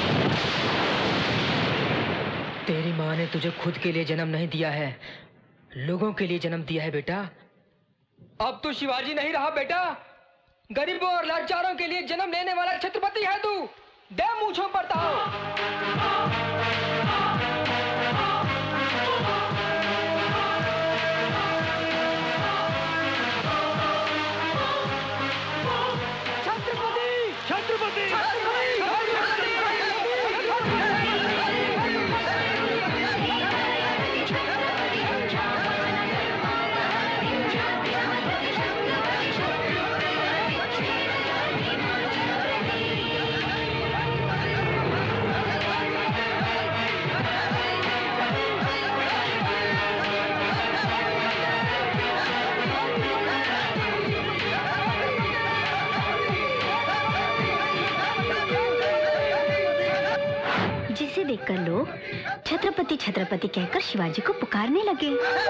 तेरी माँ ने तुझे खुद के लिए जन्म नहीं दिया है, लोगों के लिए जन्म दिया है बेटा। अब तू शिवाजी नहीं रहा बेटा, गरीबों और लाचारों के लिए जन्म लेने वाला छत्रपति है तू। दे मूंछों पर ताव। जिसे देखकर लोग छत्रपति छत्रपति कहकर शिवाजी को पुकारने लगे।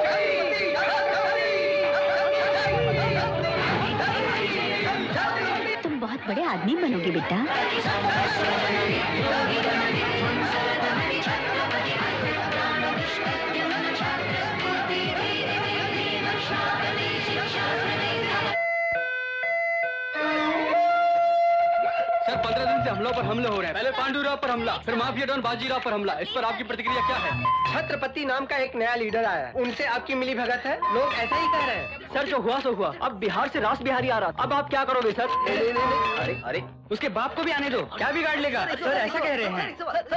तुम बहुत बड़े आदमी बनोगे बेटा। सर 15 दिन से हमलों पर हमले हो रहे हैं। पहले पांडुराव पर हमला, फिर माफिया डॉन बाजीराव पर हमला। इस पर आपकी प्रतिक्रिया क्या है? छत्रपति नाम का एक नया लीडर आया है, उनसे आपकी मिली भगत है? लोग ऐसा ही कह रहे हैं। सर जो हुआ सो हुआ। अब बिहार से रास बिहारी आ रहा था, अब आप क्या करोगे सर? अरे अरे उसके बाप को भी आने दो, क्या बिगाड़ लेगा? सर ऐसा कह रहे हैं।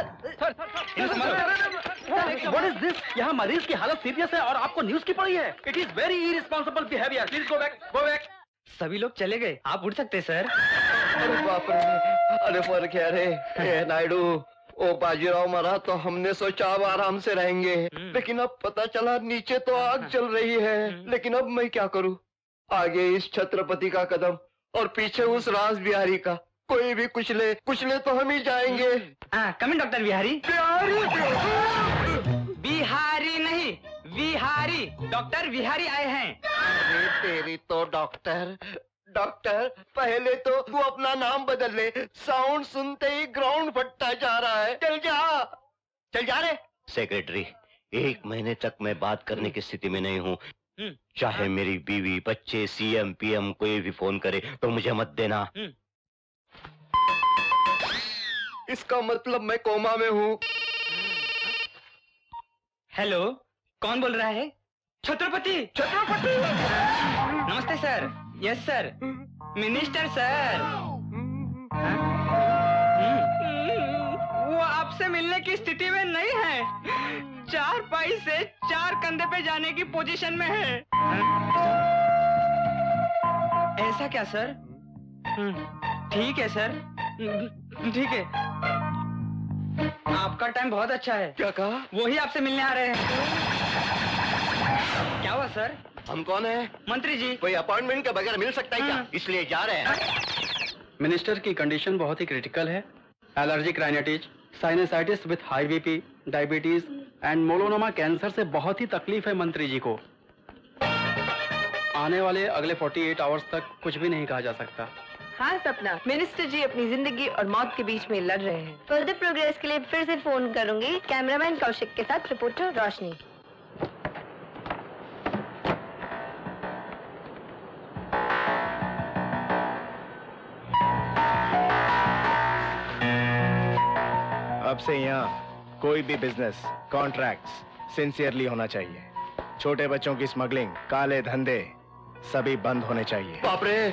What is this? यहाँ मरीज की हालत सीरियस है और आपको न्यूज की पड़ी है। It is very irresponsible behaviour. Please go back, go back. सभी लोग चले गए, आप उठ सकते सर। अरे बाप रे, अरे पर क्या रे नायडू, ओ बाजीराव मरा तो हमने सोचा अब आराम से रहेंगे, लेकिन अब पता चला नीचे तो आग चल रही है। लेकिन अब मैं क्या करूं? आगे इस छत्रपति का कदम और पीछे उस रास बिहारी का। कोई भी कुचले तो हम ही जाएंगे। Coming doctor Bihari. बिहारी नहीं, विहारी। डॉक्टर विहारी आए हैं। अरे तेरी तो डॉक्टर पहले तो तू अपना नाम बदल ले। साउंड सुनते ही ग्राउंड फटता जा रहा है। चल जा रे। सेक्रेटरी, 1 महीने तक मैं बात करने की स्थिति में नहीं हूँ। चाहे मेरी बीवी, बच्चे, सीएम, पीएम कोई भी फोन करे तो मुझे मत देना। इसका मतलब मैं कोमा में हूँ। हेलो, कौन बोल रहा है? छत्रपति। नमस्ते sir. Yes sir, minister sir. वो आपसे मिलने की स्थिति में नहीं है। 4 पाई से 4 कंधे पे जाने की पोजीशन में है। ऐसा क्या सर? ठीक है सर, ठीक है। आपका टाइम बहुत अच्छा है। क्या कहा? वही आपसे मिलने आ रहे हैं। क्या हुआ सर? हम कौन है? मंत्री जी। कोई अपॉइंटमेंट के बगैर मिल सकता है क्या? इसलिए जा रहे हैं। मिनिस्टर की कंडीशन बहुत ही क्रिटिकल है। Allergic rhinitis, sinusitis with high BP, diabetes and melanoma cancer से बहुत ही तकलीफ है मंत्री जी को। आने वाले अगले 48 आवर्स तक कुछ भी नहीं कहा जा सकता। हाँ सपना, मिनिस्टर जी अपनी जिंदगी और मौत के बीच में लड़ रहे हैं। फर्दर प्रोग्रेस के लिए फिर से फोन करूंगी। कैमरामैन कौशिक के साथ रिपोर्टर रोशनी। अब से यहाँ कोई भी बिजनेस, कॉन्ट्रैक्ट्स सिंसियरली होना चाहिए। छोटे बच्चों की स्मगलिंग, काले धंधे सभी बंद होने चाहिए। बाप रे,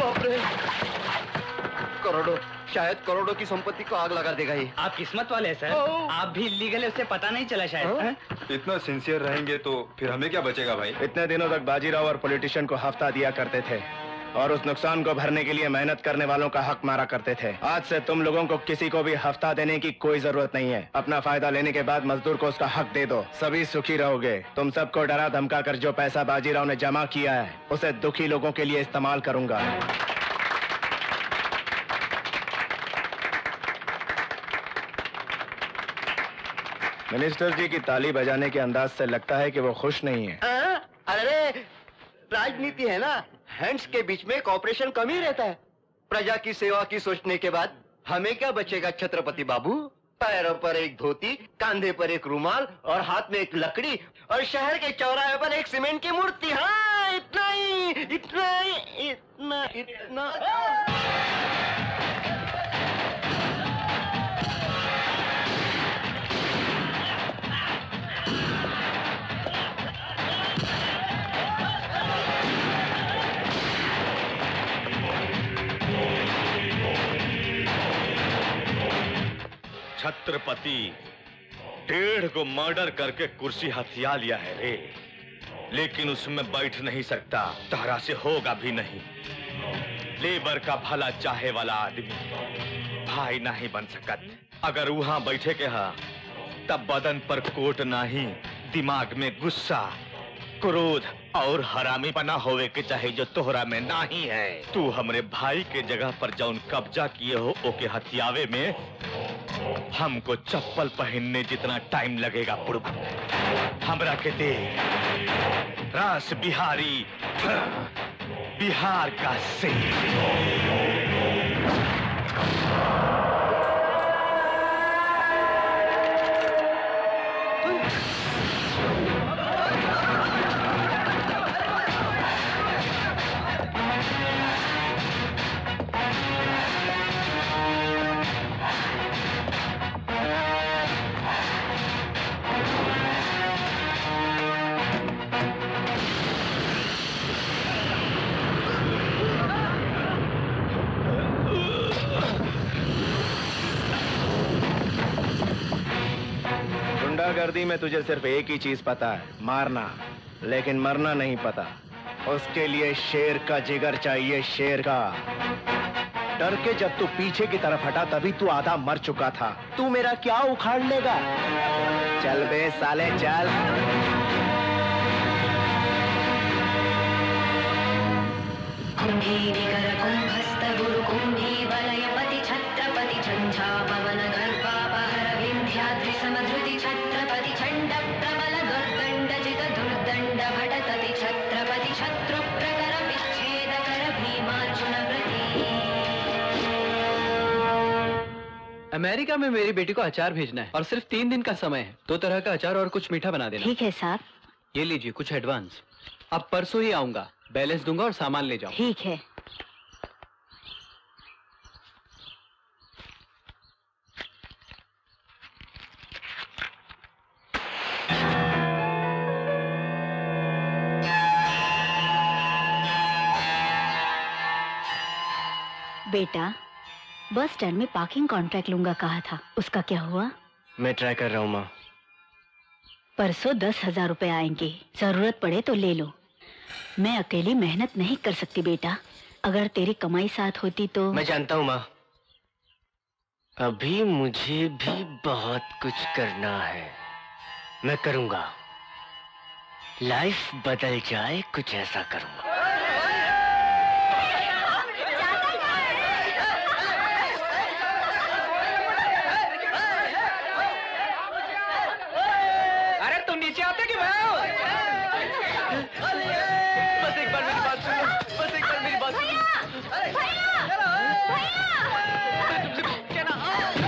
करोड़ों, शायद करोड़ों की संपत्ति को आग लगा देगा ये। आप किस्मत वाले हैं सर। आप भी इलीगल है, उससे पता नहीं चला शायद। इतना सिंसियर रहेंगे तो फिर हमें क्या बचेगा भाई? इतने दिनों तक बाजीराव और पॉलिटिशियन को हफ्ता दिया करते थे और उस नुकसान को भरने के लिए मेहनत करने वालों का हक मारा करते थे। आज से तुम लोगों को किसी को भी हफ्ता देने की कोई जरूरत नहीं है। अपना फायदा लेने के बाद मजदूर को उसका हक दे दो, सभी सुखी रहोगे। तुम सबको डरा धमका कर जो पैसा बाजीराव ने जमा किया है उसे दुखी लोगों के लिए इस्तेमाल करूंगा। मिनिस्टर जी की ताली बजाने के अंदाज से लगता है कि वो खुश नहीं है। अरे राजनीति है ना, हैंड्स के बीच में कॉपरेशन कम ही रहता है। प्रजा की सेवा की सोचने के बाद हमें क्या बचेगा छत्रपति बाबू? पैरों पर एक धोती, कांधे पर एक रुमाल और हाथ में एक लकड़ी और शहर के चौराहे पर एक सीमेंट की मूर्ति। हाँ, इतना ही, इतना ही, इतना इतना। छत्रपति 1.5 को मर्डर करके कुर्सी हथिया लिया है रे, लेकिन उसमें बैठ नहीं सकता, तारा से होगा भी नहीं। लेबर का भला चाहे वाला आदमी भाई नहीं बन सकत। अगर वहां बैठे के हा तब बदन पर कोट नहीं, दिमाग में गुस्सा, क्रोध और हरामी बना होवे के चाहे जो तोहरा में नहीं है। तू हमरे भाई के जगह पर जौन कब्जा किए हो ओके हथियावे में हमको चप्पल पहनने जितना टाइम लगेगा पुरुष हमरा के दे। रास बिहारी बिहार का शेर। गुंडागर्दी में तुझे सिर्फ एक ही चीज पता है, मारना, लेकिन मरना नहीं पता। उसके लिए शेर का जिगर चाहिए, शेर का। डर के जब तू पीछे की तरफ हटा तभी तू आधा मर चुका था। तू मेरा क्या उखाड़ लेगा? चल बे साले चल। कुंभीनिकर कुंभस्थ गुरु कुंभी वलयपति छत्रपति झंझा पवन गर्भापहर विंध्याद्रि समधृति छत्रपति छंड प्रबल दुर्दंड जित दुर्दंड भटतति छत्रपति शत्रु प्रकर विच्छेद कर भीमार्जुन प्रति। अमेरिका में मेरी बेटी को अचार भेजना है और सिर्फ 3 दिन का समय है। 2 तरह का अचार और कुछ मीठा बना देना। ठीक है साहब। ये लीजिए कुछ एडवांस। अब परसों ही आऊंगा, बैलेंस दूंगा और सामान ले जाओ। ठीक है। बेटा, बस स्टैंड में पार्किंग कॉन्ट्रैक्ट लूंगा कहा था, उसका क्या हुआ? मैं ट्राई कर रहा हूँ माँ। परसों 10,000 रुपए आएंगे, जरूरत पड़े तो ले लो। मैं अकेली मेहनत नहीं कर सकती बेटा, अगर तेरी कमाई साथ होती तो। मैं जानता हूँ माँ, अभी मुझे भी बहुत कुछ करना है। मैं करूँगा, लाइफ बदल जाए कुछ ऐसा करूँगा। नीचे आते कि मैं आओ? बस एक बार मेरी बात सुनो, बस एक बार मेरी बात सुनो। मैं तुमसे क्या ना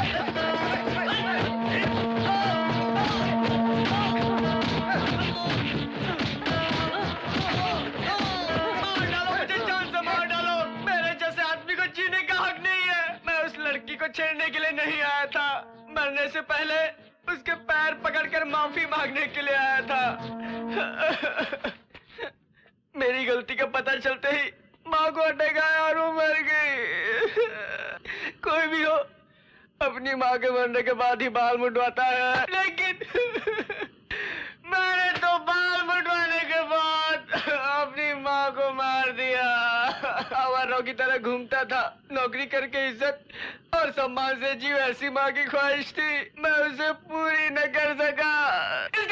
मार डालो मुझे, जान से मार डालो। मेरे जैसे आदमी को जीने का हक नहीं है। मैं उस लड़की को छेड़ने के लिए नहीं आया था, मरने से पहले उसके पैर पकड़कर माफी मांगने के लिए आया था। मेरी गलती का पता चलते ही माँ को अटैक आया और वो मर गई। कोई भी हो अपनी माँ के मरने के बाद ही बाल मुंडवाता है, लेकिन मैंने तो बाल मुंडवाने के बाद अपनी माँ को मार दिया। आवारों की तरह घूमता था, नौकरी करके इज्जत और सम्मान से जीव, ऐसी माँ की ख्वाहिश थी, मैं उसे पूरी न कर सका। इस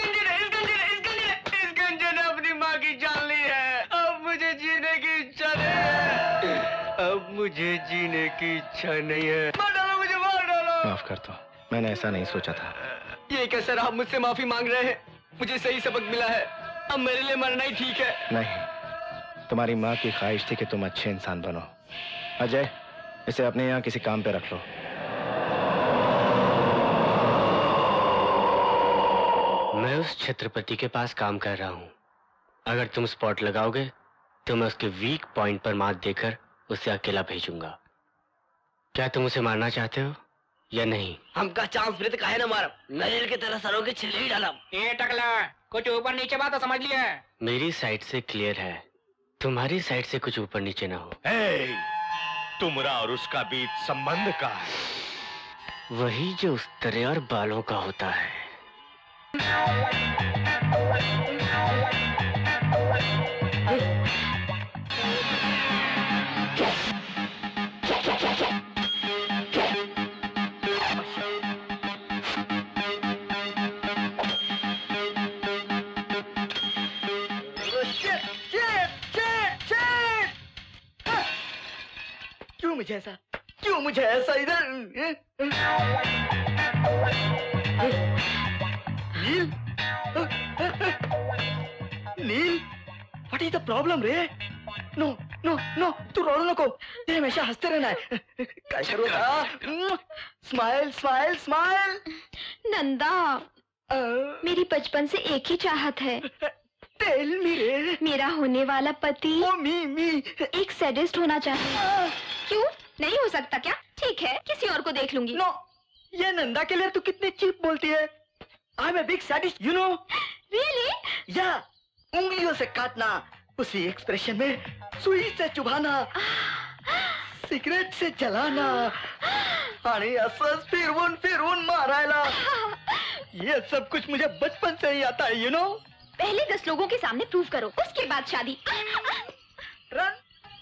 गंजे ने अपनी माँ की जान ली है। अब मुझे जीने की इच्छा नहीं है। अब मुझे जीने की इच्छा नहीं है। मार डालो मुझे, मार डालो। माफ कर दो, मैंने ऐसा नहीं सोचा था। ये कैसे आप मुझसे माफी मांग रहे हैं? मुझे सही सबक मिला है, अब मेरे लिए मरना ही ठीक है। नहीं, तुम्हारी माँ की ख्वाहिश थी कि तुम अच्छे इंसान बनो। अजय, इसे अपने यहाँ किसी काम पे रख लो। मैं उस छत्रपति के पास काम कर रहा हूँ। अगर तुम स्पॉट लगाओगे तो मैं उसके वीक पॉइंट पर मात देकर उसे अकेला भेजूंगा। क्या तुम उसे मारना चाहते हो या नहीं? हमका चांस मृत काहे न मारब, नरेल के तरह सरों के छिल ही डालब। ये टकला, कुछ ऊपर नीचे बात तो समझ लिया। मेरी साइड से क्लियर है, तुम्हारी साइड से कुछ ऊपर नीचे ना हो। तुमरा और उसका बीच संबंध का है, वही जो उस तरह और बालों का होता है। क्यों मुझे ऐसा इधर? Neel, Neel, what is the problem रे? नो नो नो, तू रोनो नको, ये हमेशा हंसते रहना है। क्या करूँ? Smile smile smile. नंदा, मेरी बचपन से एक ही चाहत है। टेल मी रे। मेरा होने वाला पति मी एक सैडिस्ट होना चाहिए। क्यों नहीं हो सकता क्या? ठीक है, किसी और को देख लूंगी। नो, ये नंदा के लिए तू कितनी चीप बोलती है। I am a big sadist, you know. Really? Yeah, उंगलियों से काटना, उसी एक्सप्रेशन में सुई से चुभाना, सिगरेट से जलाना आणि असंच फिरवून मारायला। ये सब कुछ मुझे बचपन से ही आता है, यू नो। पहले 10 लोगों के सामने प्रूव करो, उसके बाद शादी। रन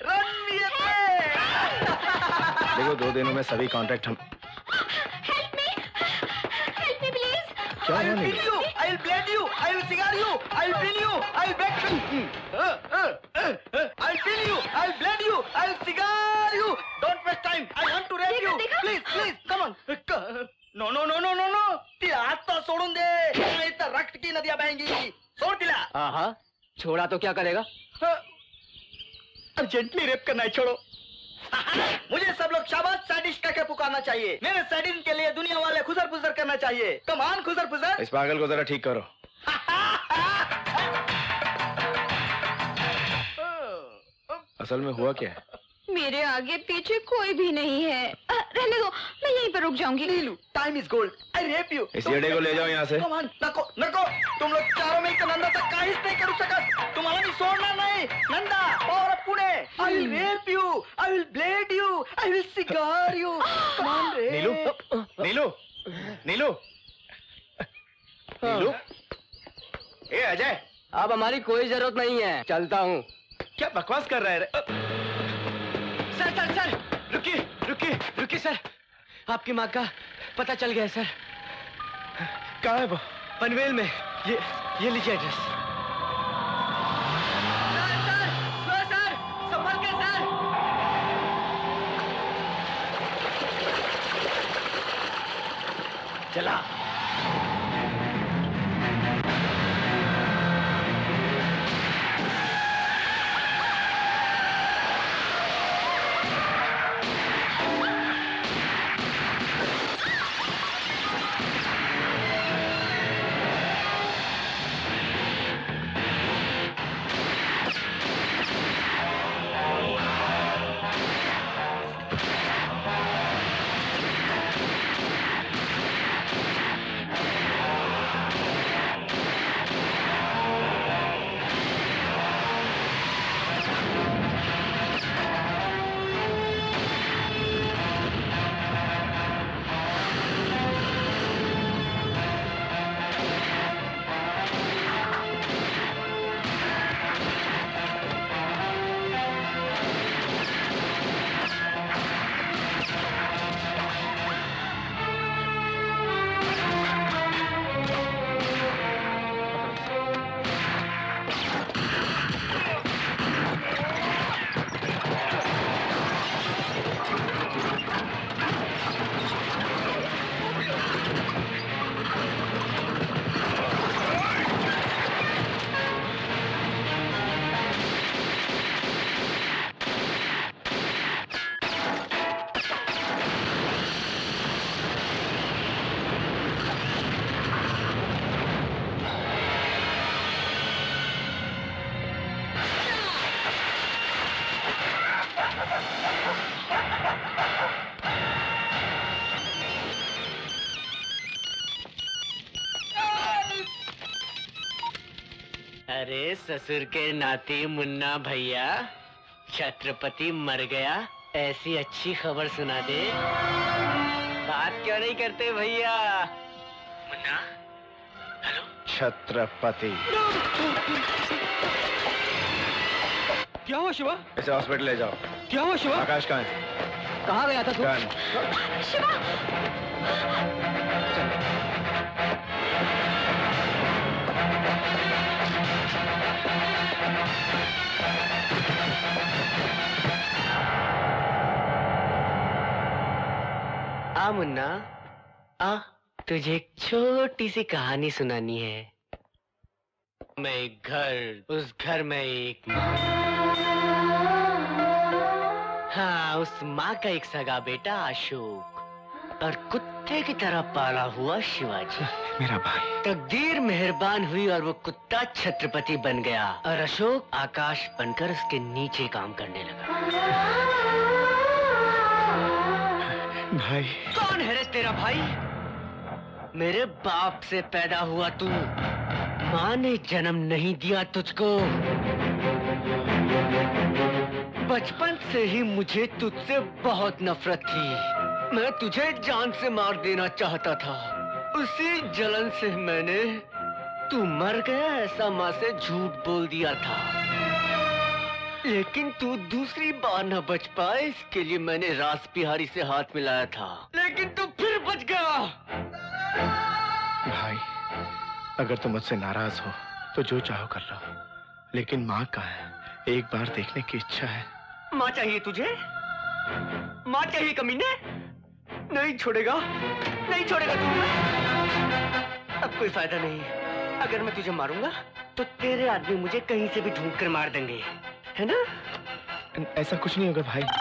देखो 2 दिनों में सभी कॉन्ट्रैक्ट हम। Help me please. I'll kill you, I'll blade you, I'll cigar you, I'll pin you, I'll back you. I'll pin you, I'll blade you, I'll cigar you. Don't waste time. I want to rape you. Please, come on. No. ती हात तो सोडून दे, नहीं तो रक्त की नदियां बहेंगी। छोड़ दिला। हाँ, छोड़ा तो क्या करेगा? अर्जेंटली रेप करना है, छोड़ो। मुझे सब लोग शाबाश सैडिस्ट करके पुकारना चाहिए। मेरे सैडिस्ट के लिए दुनिया वाले खुजर पुजर करना चाहिए। कमान खुजर पुजर। इस पागल को जरा ठीक करो। असल में हुआ क्या है? मेरे आगे पीछे कोई भी नहीं है। रहने दो, मैं यहीं पर रुक जाऊंगी। Neelu, time is gold. I rape you. इस येडे को ले जाओ यहाँ से। नको, तुम लोग चारों में नंदा तक काहीच नाही करू शकत। तुम्हाला मी सोडणार नाही। नंदा, और Pune. I will rape you, I will blade you, I will cigar you. Come on रे। नीलू। ए अजय, अब हमारी कोई जरूरत नहीं है, चलता हूँ। क्या बकवास कर रहा है रे? सर, रुकिए सर, आपकी माँ का पता चल गया है सर। कहाँ है वो? पनवेल में। ये लीजिए एड्रेस। सर, संभल के सर। चला। अरे ससुर के नाती मुन्ना भैया, छत्रपति मर गया, ऐसी अच्छी खबर सुना दे। बात क्यों नहीं करते भैया? मुन्ना, हेलो। छत्रपति। क्या हुआ शिवा? इसे हॉस्पिटल ले जाओ। क्या हुआ शिवा? आकाश कहाँ है? कहाँ गया था तू? शिवा! आ मुन्ना, आ तुझे एक छोटी सी कहानी सुनानी है। मैं एक घर, उस घर में एक माँ। हाँ, उस माँ का एक सगा बेटा अशोक और कुत्ते की तरह पाला हुआ शिवाजी। मेरा भाई। तकदीर मेहरबान हुई और वो कुत्ता छत्रपति बन गया और अशोक आकाश बनकर उसके नीचे काम करने लगा। भाई। कौन है रे तेरा भाई? मेरे बाप से पैदा हुआ तू, माँ ने जन्म नहीं दिया तुझको। बचपन से ही मुझे तुझसे बहुत नफरत थी। मैं तुझे जान से मार देना चाहता था। उसी जलन से मैंने तू मर गया ऐसा माँ से झूठ बोल दिया था। लेकिन तू दूसरी बार न बच पाए, इसके लिए मैंने रास बिहारी से हाथ मिलाया था, लेकिन तू फिर बच गया। भाई, अगर तुम मुझसे नाराज हो तो जो चाहो कर लो, लेकिन माँ कहाँ है? एक बार देखने की इच्छा है। माँ चाहिए तुझे? माँ चाहिए कमीने? नहीं छोड़ेगा, नहीं छोड़ेगा तू। अब कोई फायदा नहीं। अगर मैं तुझे मारूंगा तो तेरे आदमी मुझे कहीं से भी ढूंढ कर मार देंगे, है ना? ऐसा कुछ नहीं होगा भाई।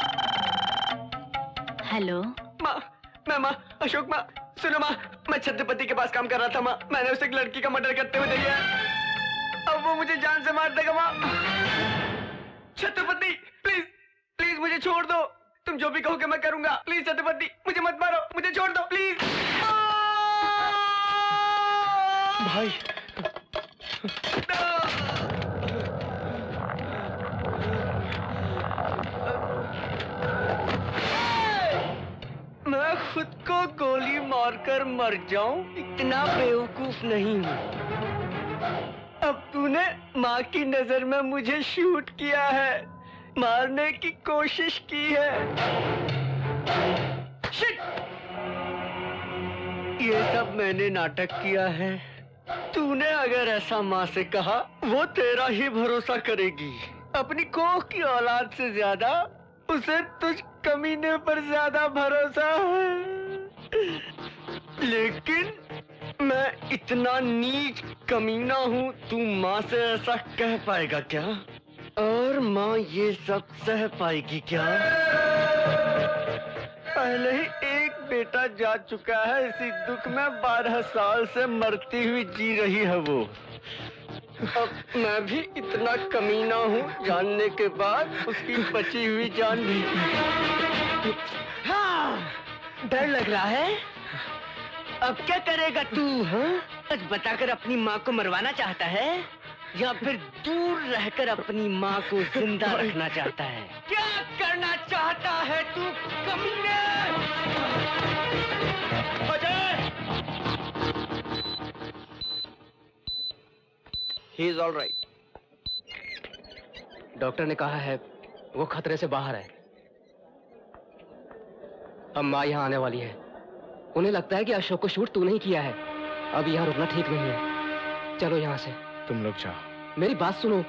हेलो माँ, अशोक माँ, सुनो माँ, मैं छत्रपति के पास काम कर रहा था माँ। मैंने उसे एक लड़की का मर्डर करते हुए देखा है। अब वो मुझे जान से मार देगा माँ। छत्रपति प्लीज, प्लीज मुझे छोड़ दो। तुम जो भी कहोगे मैं करूंगा। प्लीज छत्रपति, मुझे मत मारो, मुझे छोड़ दो प्लीज। भाई। मैं खुद को गोली मारकर मर जाऊं, इतना बेवकूफ नहीं हूँ। अब तूने माँ की नजर में मुझे शूट किया है, मारने की कोशिश की है। शिट! ये सब मैंने नाटक किया है। तूने अगर ऐसा माँ से कहा, वो तेरा ही भरोसा करेगी। अपनी कोख की औलाद से ज्यादा उसे तुझ कमीने पर ज्यादा भरोसा है। लेकिन मैं इतना नीच कमीना हूँ, तू माँ से ऐसा कह पाएगा क्या? और माँ ये सब सह पाएगी क्या? पहले ही एक बेटा जा चुका है, इसी दुख में 12 साल से मरती हुई जी रही है वो। अब मैं भी इतना कमीना हूँ जानने के बाद उसकी बची हुई जान भी। हाँ, डर लग रहा है? अब क्या करेगा तू? हाँ, सच बताकर अपनी माँ को मरवाना चाहता है या फिर दूर रहकर अपनी माँ को जिंदा रखना चाहता है? क्या करना चाहता है तू कमीने? Ajay! He is all right. Doctor ने कहा है वो खतरे से बाहर है। अब माँ यहाँ आने वाली है। उन्हें लगता है कि अशोक को शूट तूने ही किया है। अब यहाँ रुकना ठीक नहीं है। चलो यहाँ से। तुम लोग जाओ। मेरी बात सुनो।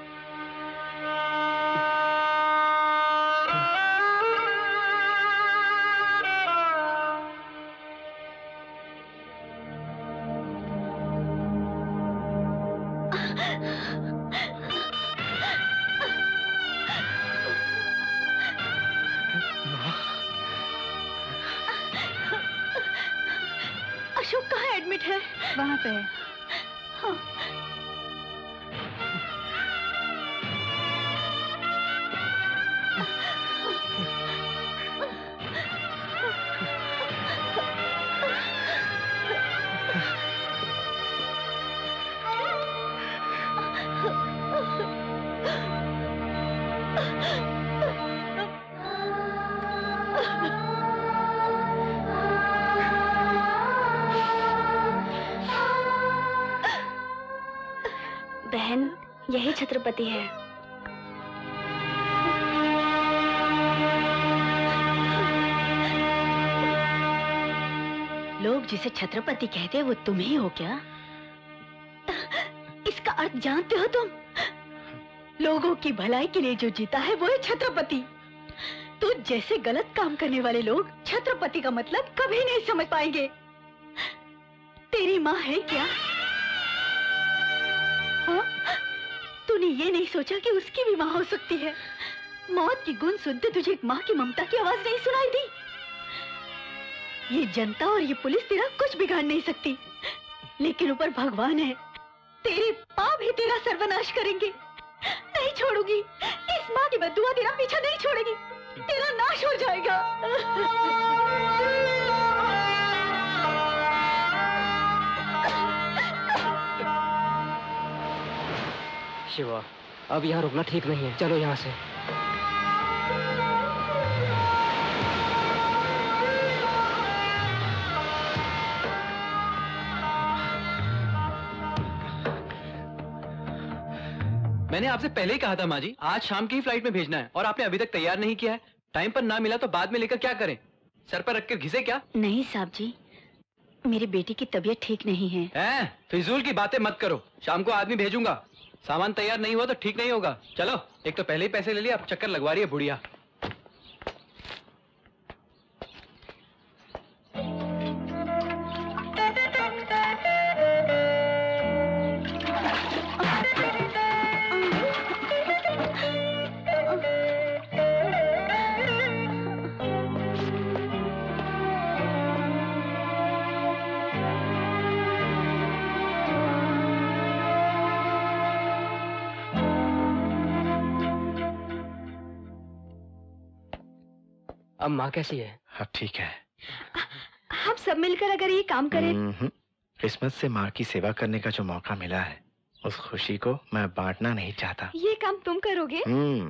अशोक कहाँ एडमिट है? वहाँ पे है। हाँ। बहन, यही छत्रपति है। लोग जिसे छत्रपति कहते हैं वो तुम ही हो क्या? इसका अर्थ जानते हो तुम? लोगों की भलाई के लिए जो जीता है वो है छत्रपति। तो जैसे गलत काम करने वाले लोग छत्रपति का मतलब कभी नहीं समझ पाएंगे। तेरी माँ है क्या? हाँ? तूने ये नहीं सोचा कि उसकी भी माँ हो सकती है? मौत की गुण सुनते तुझे एक माँ की ममता की आवाज नहीं सुनाई दी? ये जनता और ये पुलिस तेरा कुछ बिगाड़ नहीं सकती, लेकिन ऊपर भगवान है, तेरे पाप ही तेरा सर्वनाश करेंगे। नहीं छोड़ूंगी, इस माँ की बद्दुआ तेरा पीछा नहीं छोड़ेगी, तेरा नाश हो जाएगा। शिवा, अब यहाँ रुकना ठीक नहीं है, चलो यहाँ से। मैंने आपसे पहले ही कहा था माँ जी, आज शाम की ही फ्लाइट में भेजना है, और आपने अभी तक तैयार नहीं किया है। टाइम पर ना मिला तो बाद में लेकर क्या करें? सर पर रखकर घिसे क्या? नहीं साहब जी, मेरी बेटी की तबीयत ठीक नहीं है। फिजूल की बातें मत करो, शाम को आदमी भेजूंगा। सामान तैयार नहीं हुआ तो ठीक नहीं होगा। चलो, एक तो पहले ही पैसे ले लिए, अब चक्कर लगवा रही है बुढ़िया। अब माँ कैसी है? अब ठीक है। हम सब मिलकर अगर ये काम करें। किस्मत से माँ की सेवा करने का जो मौका मिला है, उस खुशी को मैं बांटना नहीं चाहता। ये काम तुम करोगे?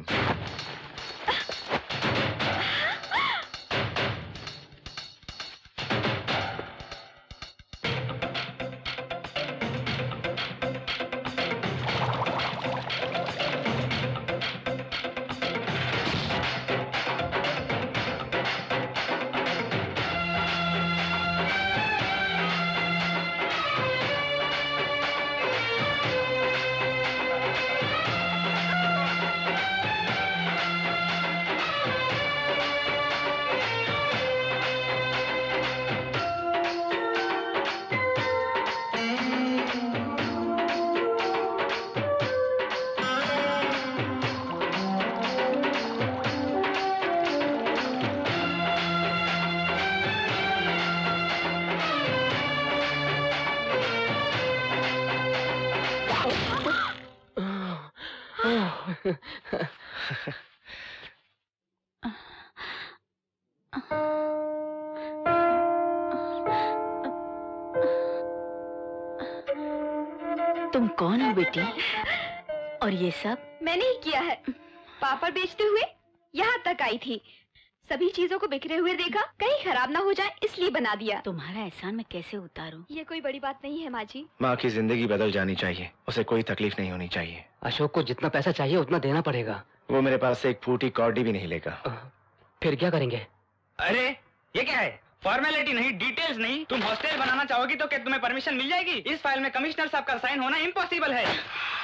तुम कौन हो बेटी? और ये सब? मैंने ही किया है। पापड़ बेचते हुए यहाँ तक आई थी, सभी चीजों को बिखरे हुए देखा, कहीं खराब ना हो जाए इसलिए बना दिया। तुम्हारा एहसान मैं कैसे उतारूं? ये कोई बड़ी बात नहीं है माँ जी। माँ की जिंदगी बदल जानी चाहिए, उसे कोई तकलीफ नहीं होनी चाहिए। अशोक को जितना पैसा चाहिए उतना देना पड़ेगा। वो मेरे पास से एक फूटी कौड़ी भी नहीं लेगा। फिर क्या करेंगे? अरे ये क्या है? फॉर्मेलिटी नहीं, डिटेल्स नहीं। तुम हॉस्टल बनाना चाहोगी तो क्या तुम्हें परमिशन मिल जाएगी? इस फाइल में कमिश्नर साहब का साइन होना इम्पॉसिबल है।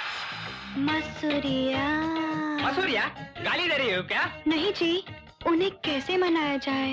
मसूरिया। मसूरिया? गाली दे रही हो क्या? नहीं जी, उन्हें कैसे मनाया जाए?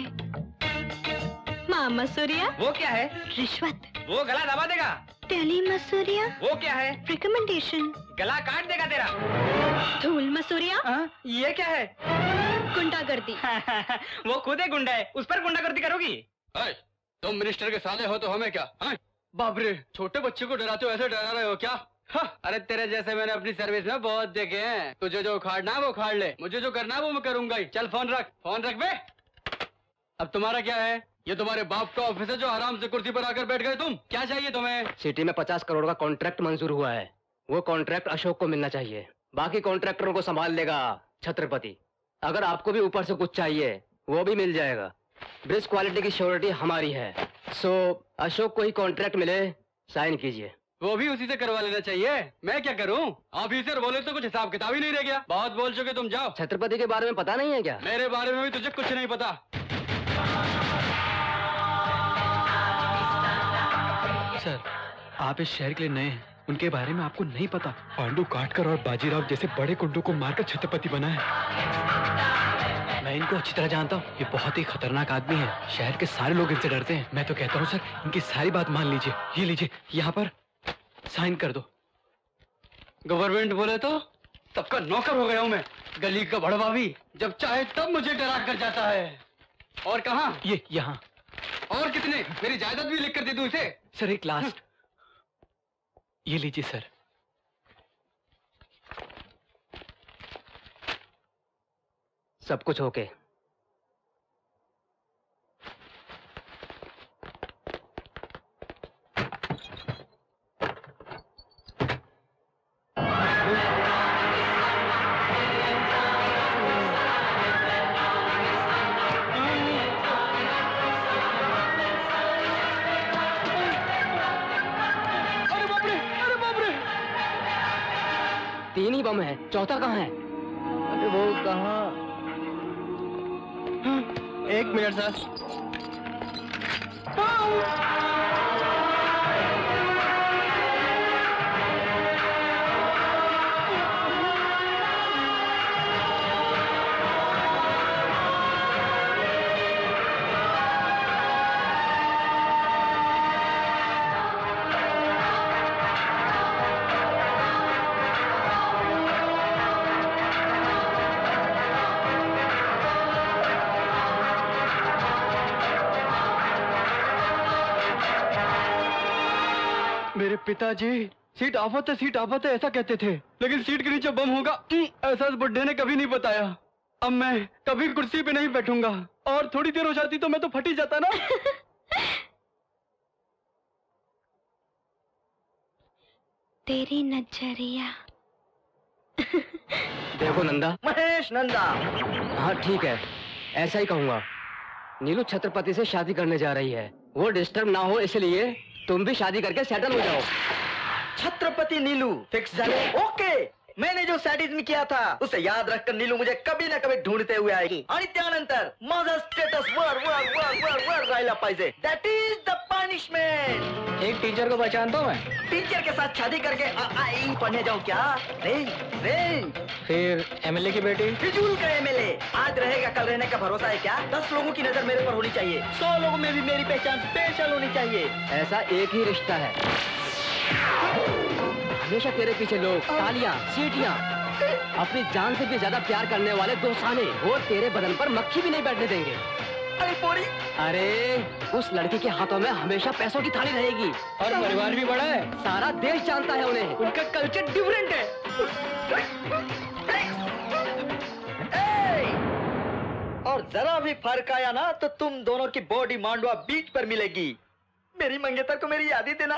माँ मसूरिया। वो क्या है? रिश्वत। वो गला दबा देगा। टेली मसूरिया। वो क्या है? रिकमेंडेशन। गला काट देगा तेरा। धूल मसूरिया। ये क्या है? गुंडागर्दी। वो खुद ही गुंडा है, उस पर गुंडागर्दी करोगी? तुम मिनिस्टर के साले हो तो हमें क्या? बाप रे, छोटे बच्चे को डराते हो, ऐसे डरा रहे हो क्या? अरे तेरे जैसे मैंने अपनी सर्विस में बहुत देखे हैं। तुझे जो उखाड़ना है वो उखाड़ ले, मुझे जो करना है वो मैं करूंगा ही। चल फोन रख बे। अब तुम्हारा क्या है? ये तुम्हारे बाप का ऑफिस है जो आराम से कुर्सी पर आकर बैठ गए तुम? क्या चाहिए तुम्हें? सिटी में 50 करोड़ का कॉन्ट्रैक्ट मंजूर हुआ है, वो कॉन्ट्रैक्ट अशोक को मिलना चाहिए। बाकी कॉन्ट्रैक्टरों को संभाल लेगा छत्रपति। अगर आपको भी ऊपर से कुछ चाहिए वो भी मिल जाएगा। ब्रिज क्वालिटी की श्योरिटी हमारी है। सो अशोक को ही कॉन्ट्रैक्ट मिले, साइन कीजिए। वो भी उसी से करवा लेना चाहिए। मैं क्या करूं? ऑफिसर बोले तो कुछ हिसाब किताब ही नहीं रह गया। बहुत बोल चुके तुम, जाओ। छत्रपति के बारे में पता नहीं है क्या? मेरे बारे में भी तुझे कुछ नहीं पता। सर, आप इस शहर के लिए नए हैं, उनके बारे में आपको नहीं पता। पांडु काटकर और बाजीराव जैसे बड़े गुंडों को मारकर छत्रपति बना है। मैं इनको अच्छी तरह जानता हूँ। ये बहुत ही खतरनाक आदमी है। शहर के सारे लोग इनसे डरते हैं। मैं तो कहता हूँ सर, इनकी सारी बात मान लीजिए। ये लीजिए, यहाँ पर साइन कर दो। गवर्नमेंट बोले तो सबका नौकर हो गया हूँ मैं। गली का बड़वा भी जब चाहे तब मुझे डरा कर जाता है। और कहाँ? ये यहाँ। और कितने? मेरी जायदाद भी लिख कर दे दूं इसे। सर एक लास्ट। ये लीजिए सर। सब कुछ ओके। तीन ही बम है, चौथा कहाँ है? अरे वो कहाँ? एक मिनट सर। मेरे पिताजी सीट आफत है ऐसा कहते थे, लेकिन सीट के नीचे बम होगा ऐसा इस बुड्ढे ने कभी नहीं बताया। अब मैं कभी कुर्सी पे नहीं बैठूंगा, और थोड़ी देर हो जाती तो मैं तो फट ही जाता ना। तेरी नजरिया। देखो नंदा। महेश नंदा। हाँ ठीक है, ऐसा ही कहूँगा। नीलू छत्रपति से शादी करने जा रही है, वो डिस्टर्ब ना हो इसलिए तुम भी शादी करके सेटल हो जाओ। छत्रपति नीलू फिक्स झाले। ओके, मैंने जो सॅडिझम किया था उसे याद रखकर नीलू मुझे कभी ना कभी ढूंढते हुए आएगी, आणि त्यानंतर माझा स्टेटस वर वर वर वर वर राहिला पाहिजे। That is the punishment. एक टीचर को पहचानता हूँ मैं। टीचर के साथ शादी करके आई पढ़ने जाऊँ क्या? नहीं। फिर एमएलए की बेटी? फिजूल का एमएलए। आज रहेगा कल रहने का भरोसा है क्या? 10 लोगों की नजर मेरे पर होनी चाहिए, 100 लोगों में भी मेरी पहचान स्पेशल होनी चाहिए। ऐसा एक ही रिश्ता है, हमेशा तेरे पीछे लोग, तालियां, सीटियां, अपनी जान से भी ज्यादा प्यार करने वाले दोस्ताने, और तेरे बदन पर मक्खी भी नहीं बैठने देंगे। अरे पोरी, अरे उस लड़की के हाथों में हमेशा पैसों की थाली रहेगी, और परिवार भी बड़ा है। सारा देश जानता है उन्हें, उनका कल्चर डिफरेंट है। और जरा भी फर्क आया ना तो तुम दोनों की बॉडी मांडवा बीच पर मिलेगी। मेरी मंगेतर को मेरी याद ही देना।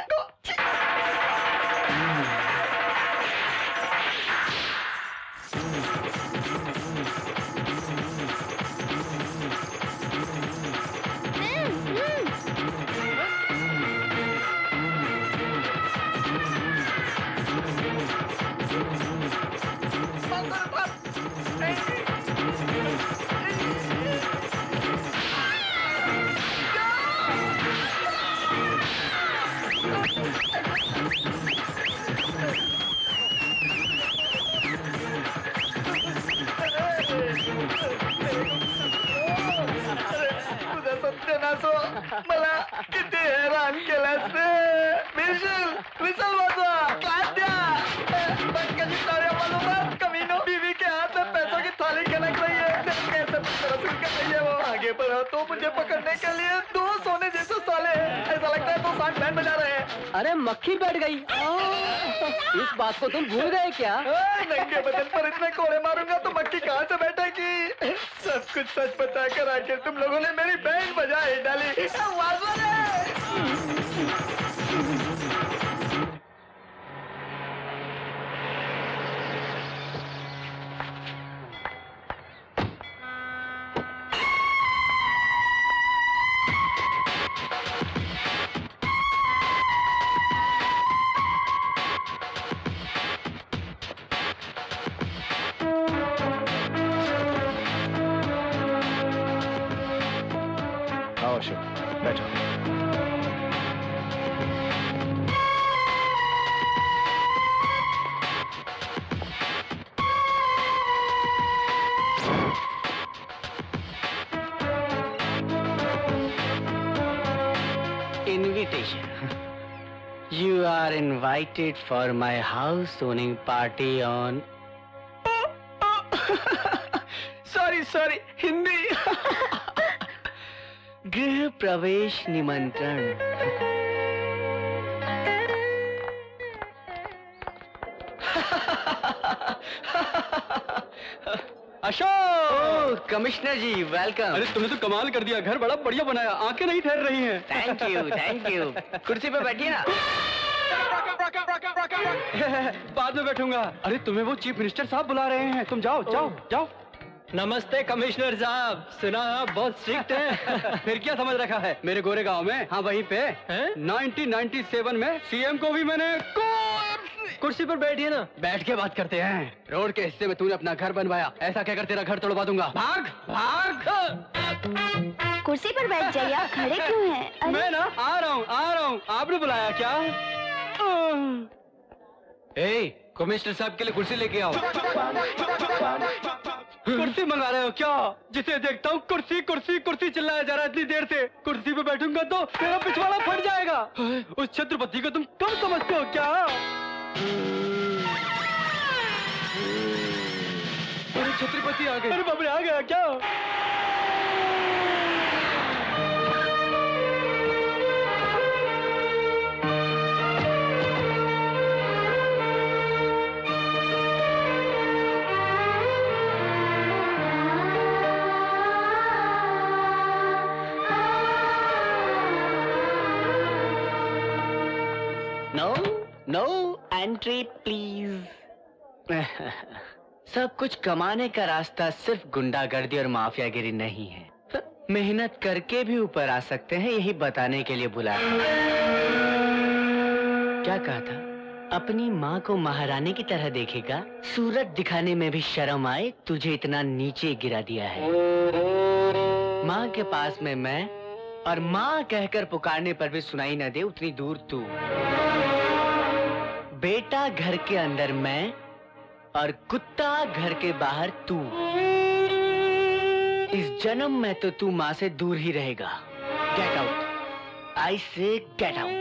मला किती हैरान केलास रे. विसल वाजवा, क्लास द्या. बंद कशी तारे मालूम कमीनो, बीवी के हाथ में पैसों की थाली खनक रही है. कैसे है वो आगे बढ़ा तो मुझे पकड़ने के लिए 2 सोने जैसे साले हैं. ऐसा लगता है 2 साथ बैंड बजा रहे हैं. अरे मक्खी बैठ गई. इस बात को तुम भूल गए क्या? नंगे बदन पर इतने कोड़े मारूंगा तो मक्खी कहाँ से बैठेगी? सब कुछ सच बता कर आखिर तुम लोगों ने मेरी बैंड बजाई डाली. invitation. You are invited for my house owning party on. Sorry, Hindi. गृह प्रवेश निमंत्रण. Ashok, commissioner ji welcome. अरे तुमने तो कमाल कर दिया, घर बड़ा बढ़िया बनाया, आंखें नहीं ठहर रही हैं. Thank you. कुर्सी पे बैठिए ना. बाद में बैठूंगा. अरे तुम्हें वो चीफ मिनिस्टर साहब बुला रहे हैं, तुम जाओ. नमस्ते कमिश्नर साहब, सुना आप बहुत स्ट्रिक्ट हैं. फिर क्या समझ रखा है मेरे गोरे गांव में? हाँ वहीं पे 1997 में सीएम को भी मैंने कुर्सी पर बैठिए ना. बैठ के बात करते हैं. रोड के हिस्से में तूने अपना घर बनवाया, ऐसा कहकर तेरा घर तोड़वा दूंगा. भाग. कुर्सी पर बैठ जाइए, आप खड़े क्यों हैं? मैं ना आ रहा हूँ. आपने बुलाया क्या? कमिश्नर साहब के लिए कुर्सी लेके आओ. कुर्सी मंगा रहे हो क्या? जिसे देखता हूँ कुर्सी चिल्लाया जा रहा है इतनी देर से. कुर्सी पे बैठूंगा तो मेरा पिछवाड़ा फट जाएगा. उस छत्रपति को तुम कम समझते हो क्या? अरे छत्रपति आ गए. अरे बाप रे, आ गया क्या? No entry please. सब कुछ कमाने का रास्ता सिर्फ गुंडागर्दी और माफियागिरी नहीं है. मेहनत करके भी ऊपर आ सकते हैं, यही बताने के लिए बुलाया. क्या कहा था? अपनी माँ को महारानी की तरह देखेगा? सूरत दिखाने में भी शर्म आए, तुझे इतना नीचे गिरा दिया है. माँ के पास में मैं, और माँ कहकर पुकारने पर भी सुनाई न दे उतनी दूर तू. बेटा घर के अंदर मैं, और कुत्ता घर के बाहर तू. इस जन्म में तो तू माँ से दूर ही रहेगा. Get out. आई से गेट आउट.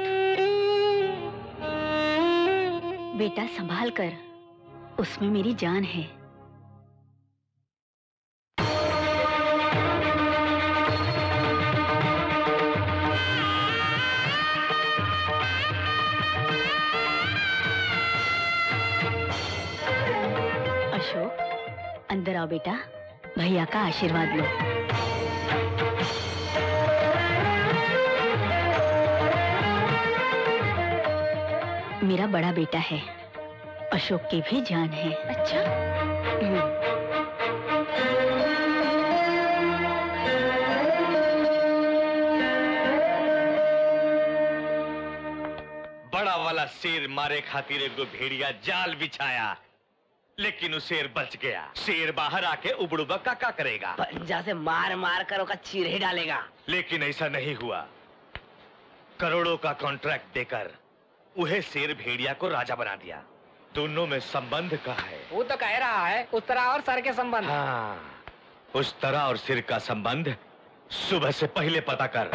बेटा संभाल कर, उसमें मेरी जान है. अशोक, अंदर आओ बेटा, भैया का आशीर्वाद लो. मेरा बड़ा बेटा है, अशोक की भी जान है. अच्छा? बड़ा वाला शेर मारे खातिर एक दो भेड़िया जाल बिछाया, लेकिन वो शेर बच गया. शेर बाहर आके उबड़ुबा का करेगा, पंजा से मार मार कर उसका चीर ही डालेगा. लेकिन ऐसा नहीं हुआ. करोड़ों का कॉन्ट्रैक्ट देकर उहे शेर भेड़िया को राजा बना दिया. दोनों में संबंध का है. वो तो कह रहा है उस तरह और सर के संबंध. हाँ, उस तरह और सिर का संबंध सुबह से पहले पता कर.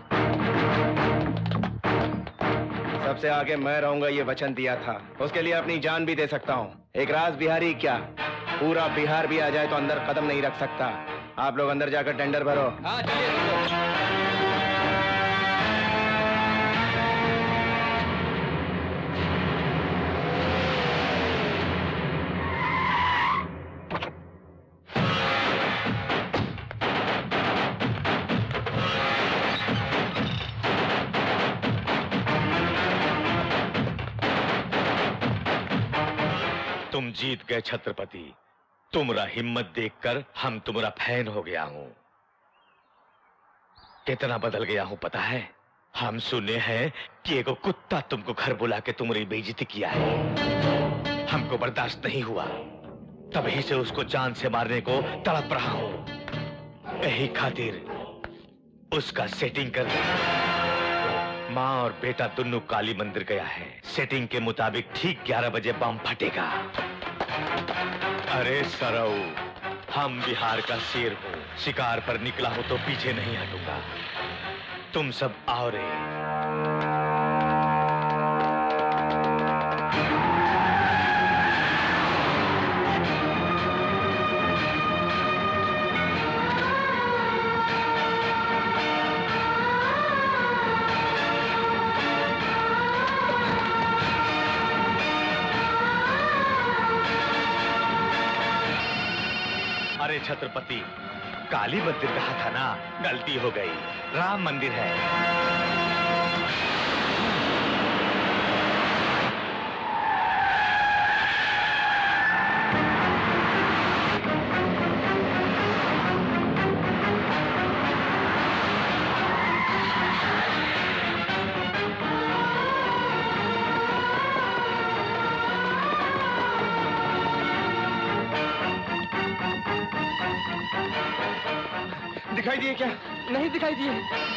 सबसे आगे मैं रहूंगा, ये वचन दिया था. उसके लिए अपनी जान भी दे सकता हूँ. एक राज बिहारी क्या, पूरा बिहार भी आ जाए तो अंदर कदम नहीं रख सकता. आप लोग अंदर जाकर टेंडर भरो. हाँ चलिए. तुम जीत गए छत्रपति. तुम्हारा हिम्मत देखकर हम तुम्हारा फैन हो गया हूं. कितना बदल गया हूं पता है? हम सुने हैं कि एक कुत्ता तुमको घर बुला के तुम्हारी बेइज्जती किया है. हमको बर्दाश्त नहीं हुआ, तभी से उसको जान से मारने को तड़प रहा हूं. यही खातिर उसका सेटिंग कर. माँ और बेटा दोनों काली मंदिर गया है. सेटिंग के मुताबिक ठीक 11 बजे बम फटेगा. अरे सरऊ, हम बिहार का शेर हूँ. शिकार पर निकला हूं तो पीछे नहीं हटूंगा. तुम सब आओ रे। अरे छत्रपति, काली मंदिर कहा था ना, गलती हो गई, राम मंदिर है। दिखाई दिए क्या? नहीं दिखाई दिए।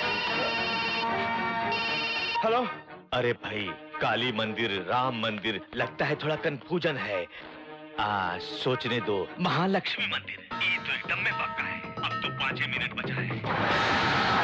हेलो। अरे भाई, काली मंदिर, राम मंदिर, लगता है थोड़ा कंफ्यूजन है। सोचने दो। महालक्ष्मी मंदिर, ये तो एकदम में पक्का है। अब तो 5 मिनट बचा है।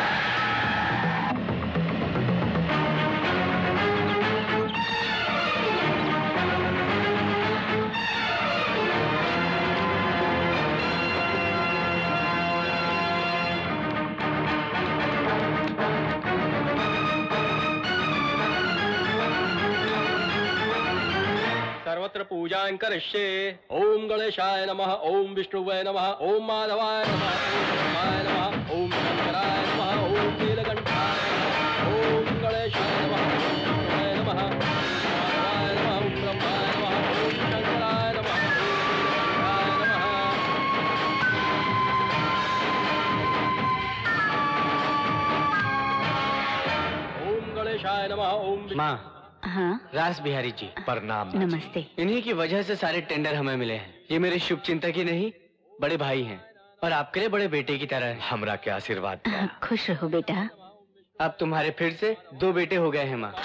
सर्वत्र पूजां करिष्ये। ओम गणेशाय नमः, ओम विष्णुवे नमः, ओम माधवाय नमः, ओम ब्रह्माय नमः, ओम शंकराय नमः, ओम नीलकंठाय नमः, ओम गणेशाय नमः, ओम विष्णुवे नमः, ओम माधवाय नमः, ओम ब्रह्माय नमः, ओम शंकराय नमः, ओम नीलकंठाय नमः। ओम गणेशाय नमः, ओम। माँ। हाँ? रास बिहारी जी, प्रणाम। नमस्ते। इन्हीं की वजह से सारे टेंडर हमें मिले हैं। ये मेरे शुभ चिंतक ही नहीं, बड़े भाई हैं और आपके लिए बड़े बेटे की तरह है। हमरा क्या आशीर्वाद। खुश रहो बेटा। अब तुम्हारे फिर से 2 बेटे हो गए हैं माँ।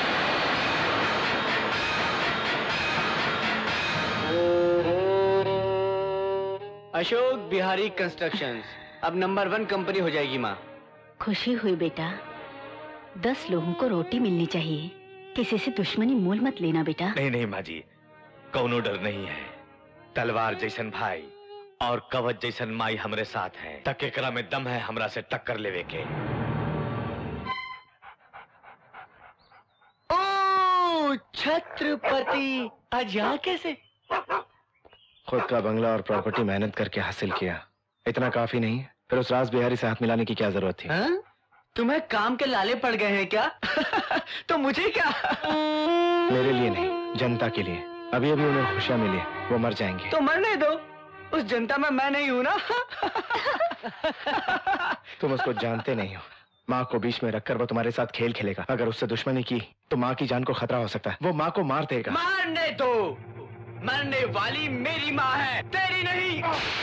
अशोक बिहारी कंस्ट्रक्शंस अब नंबर 1 कंपनी हो जाएगी माँ। खुशी हुई बेटा। 10 लोगों को रोटी मिलनी चाहिए। किसी से दुश्मनी मोल मत लेना बेटा। नहीं नहीं माँ जी, कौनो डर नहीं है। तलवार जैसन भाई और कवच जैसन माई हमरे साथ है। तक एकरा में दम है हमरा से टक्कर लेवे के। ओ छत्रपति, आज यहाँ कैसे? खुद का बंगला और प्रॉपर्टी मेहनत करके हासिल किया, इतना काफी नहीं, फिर उस रास बिहारी से हाथ मिलाने की क्या जरूरत थी? हा? तुम्हें काम के लाले पड़ गए हैं क्या? तो मुझे क्या? मेरे लिए नहीं, जनता के लिए। अभी अभी उन्हें खुशियां मिली, वो मर जाएंगे। तो मरने दो, उस जनता में मैं नहीं हूँ ना। तुम उसको जानते नहीं हो। माँ को बीच में रखकर वो तुम्हारे साथ खेल खेलेगा। अगर उससे दुश्मनी की तो माँ की जान को खतरा हो सकता है। वो माँ को मार देगा। मारने दो, मरने वाली मेरी माँ है, तेरी नहीं।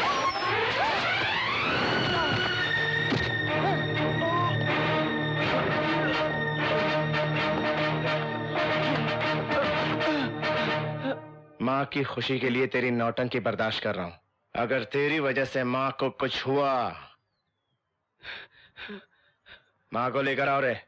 माँ की खुशी के लिए तेरी नौटंकी बर्दाश्त कर रहा हूँ। अगर तेरी वजह से माँ को कुछ हुआ, माँ को लेकर आओ रे।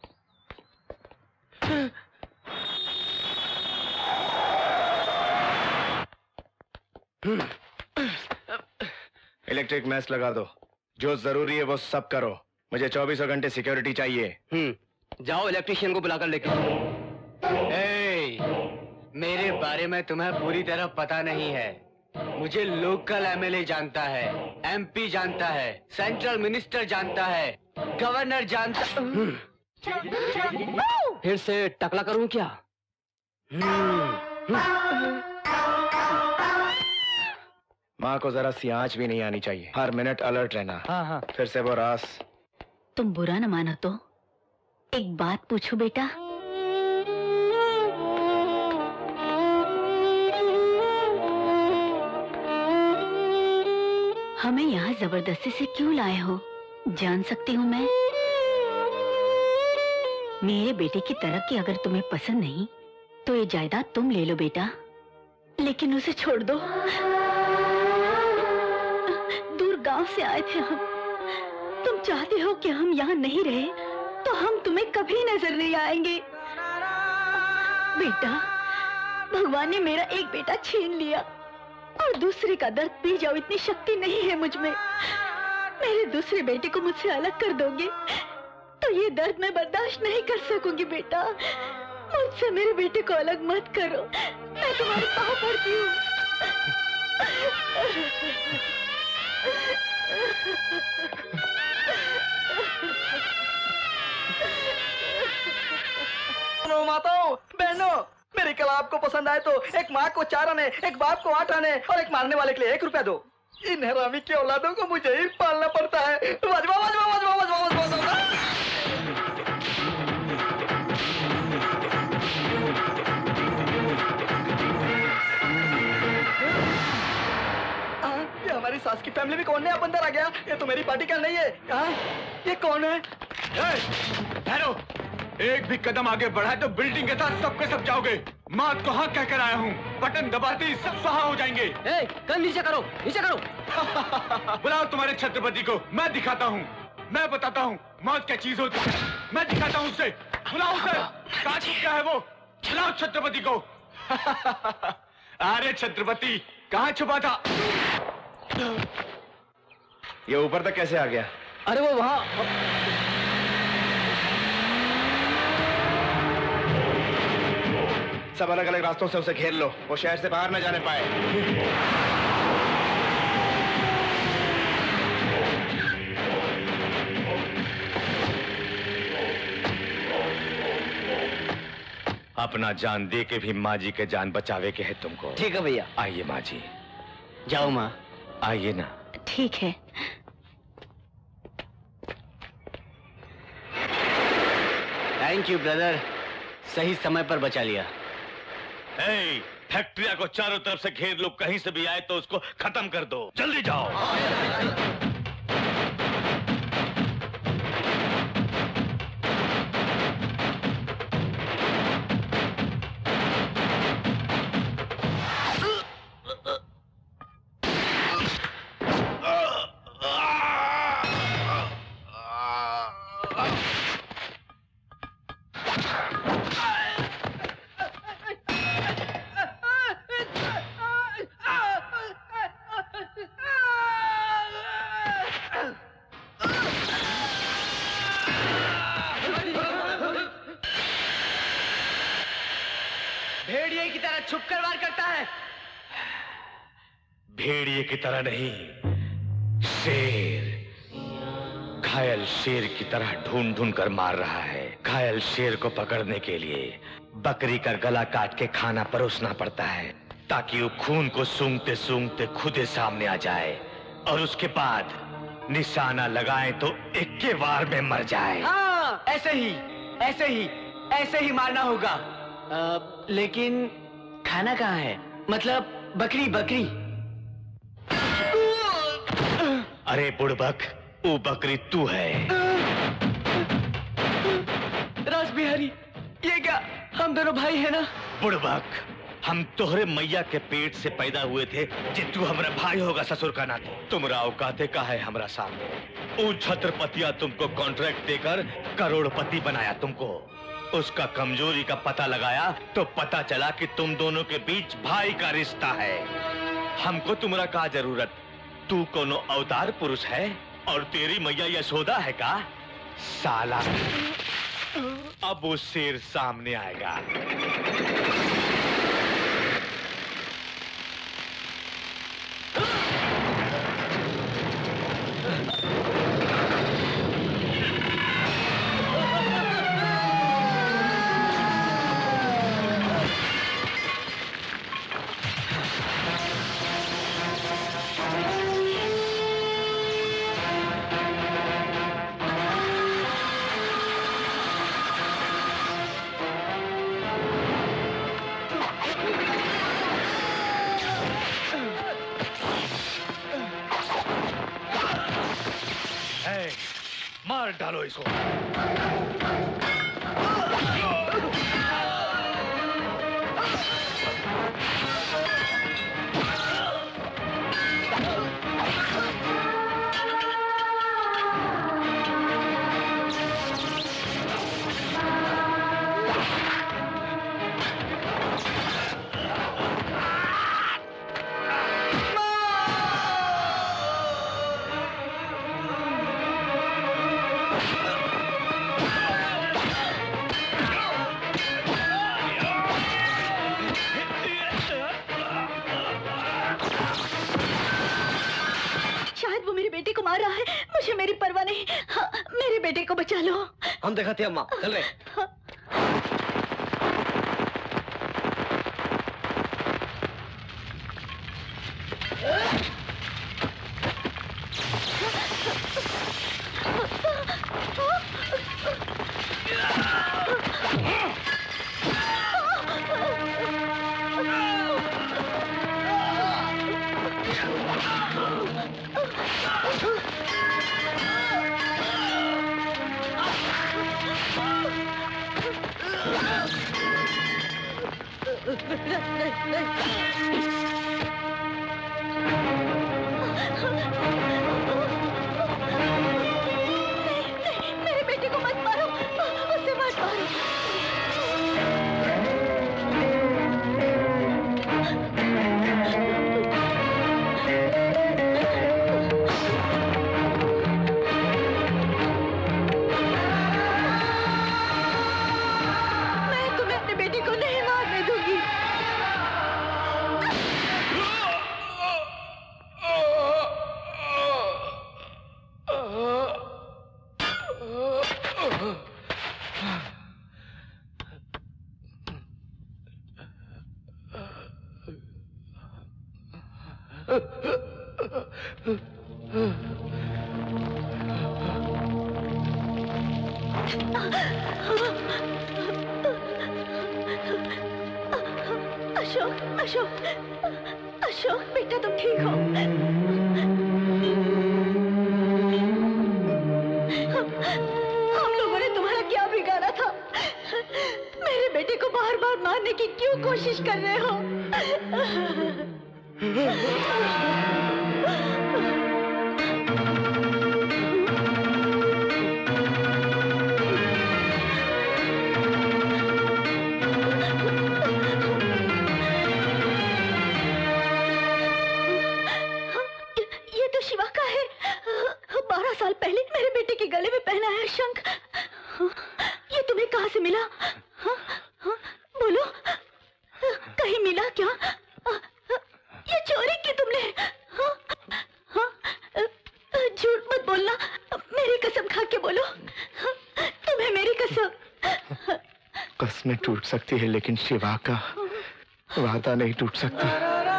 इलेक्ट्रिक मैच लगा दो। जो जरूरी है वो सब करो। मुझे 24 घंटे सिक्योरिटी चाहिए। जाओ इलेक्ट्रिशियन को बुलाकर लेके मेरे बारे में तुम्हें पूरी तरह पता नहीं है। मुझे लोकल एमएलए जानता है, एमपी जानता है, सेंट्रल मिनिस्टर जानता है, गवर्नर जानता। फिर से टकला करूं क्या? माँ को जरा सी आंच भी नहीं आनी चाहिए। हर मिनट अलर्ट रहना। हाँ हाँ। फिर से वो रास। तुम बुरा न मानो तो एक बात पूछो बेटा। हमें यहाँ जबरदस्ती से क्यों लाए हो, जान सकती हूँ मैं? मेरे बेटे की तरक्की अगर तुम्हें पसंद नहीं तो ये जायदाद तुम ले लो बेटा, लेकिन उसे छोड़ दो। दूर गांव से आए थे हम, तुम चाहते हो कि हम यहाँ नहीं रहे तो हम तुम्हें कभी नजर नहीं आएंगे। बेटा, भगवान ने मेरा एक बेटा छीन लिया और दूसरे का दर्द पी जाओ इतनी शक्ति नहीं है मुझ में। मेरे दूसरे बेटे को मुझसे अलग कर दोगे तो ये दर्द मैं बर्दाश्त नहीं कर सकूंगी। बेटा, मुझसे मेरे बेटे को अलग मत करो, मैं तुम्हारे पाँव पड़ती हूँ। माताओं, बहनों, मेरी कला आपको पसंद आए तो एक माँ को 4 आने, एक बाप को 8 आने और एक मारने वाले के लिए 1 रुपया दो। इन हरामी की औलादों को मुझे ही पालना पड़ता है। वजवा वजवा वजवा वजवा वजवा वजवा। ये हमारी सास की फैमिली में कौन है? आप अंदर आ गया। ये तो मेरी पार्टी का नहीं है। ये कौन है? ठहरो, एक भी कदम आगे बढ़ा तो बिल्डिंग के साथ सबके सब जाओगे। मात को हाँ कहकर आया हूँ, बटन दबाते ही सब स्वाहा हो जाएंगे। कल नीचे करो, नीचे करो। बुलाओ तुम्हारे छत्रपति को, मैं दिखाता हूँ, मैं बताता हूँ मौत क्या चीज होती है। मैं दिखाता हूँ उसे, बुलाओ उसे। कहाँ छुपा है वो? बुलाओ छत्रपति को। अरे छत्रपति कहाँ छुपा था? ये ऊपर तक कैसे आ गया? अरे वो वहाँ। सब अलग अलग रास्तों से उसे घेर लो, वो शहर से बाहर न जाने पाए। अपना जान दे के भी माँ जी के जान बचावे के है तुमको। ठीक है भैया। आइए माँ जी। जाओ माँ। आइए ना। ठीक है। थैंक यू ब्रदर, सही समय पर बचा लिया। फैक्ट्रिया को चारों तरफ से घेर लो, कहीं से भी आए तो उसको खत्म कर दो। जल्दी जाओ। भेड़िए की तरह छुपकर वार करता है। भेड़िए की तरह नहीं, शेर। घायल शेर की तरह ढूंढ ढूंढ कर मार रहा है। घायल शेर को पकड़ने के लिए बकरी का गला काट के खाना परोसना पड़ता है ताकि वो खून को सूंघते सूंघते खुद सामने आ जाए और उसके बाद निशाना लगाए तो एक के वार में मर जाए। हाँ, ऐसे ही मारना होगा। लेकिन खाना कहाँ है? मतलब बकरी। अरे बुड़बक, वो बकरी तू है। रास बिहारी, ये क्या हम दोनों भाई है ना? बुड़बक, हम तोहरे मैया के पेट से पैदा हुए थे, जे तू हमारा भाई होगा ससुर का नाते। तुमरा औकाते का है हमरा सामने। वो छत्रपतिया तुमको कॉन्ट्रैक्ट देकर करोड़पति बनाया तुमको। उसका कमजोरी का पता लगाया तो पता चला कि तुम दोनों के बीच भाई का रिश्ता है। हमको तुम्हारा का जरूरत? तू कोनो अवतार पुरुष है और तेरी मैया यशोदा है का? साला, अब वो शेर सामने आएगा। मार डालो इसको। बचा लो। हम दिखाते हैं अम्मा, चल रहे। मेरे बेटे को मत मारो, उसे मत मारो। मैं तुम्हें अपने बेटे को नहीं मारने दूंगी। अशोक, अशोक, अशोक बेटा तुम ठीक हो? हम लोगों ने तुम्हारा क्या बिगाड़ा था? मेरे बेटे को बार बार मारने की क्यों कोशिश कर रहे हो? ये तो शिवा का है। 12 साल पहले मेरे बेटे के गले में पहना है शंख। ये तुम्हें कहाँ से मिला? बोलो, कहीं मिला क्या? ये चोरी की तुमने? झूठ मत बोलना, मेरी कसम खा के बोलो। तुम्हें मेरी कसम। कसमें टूट सकती है लेकिन शिवा का वादा नहीं टूट सकती।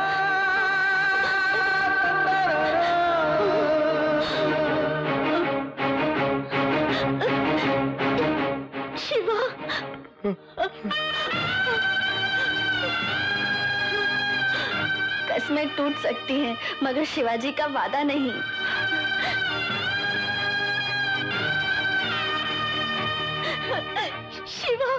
शिवा, कसमें टूट सकती हैं, मगर शिवाजी का वादा नहीं। शिवा,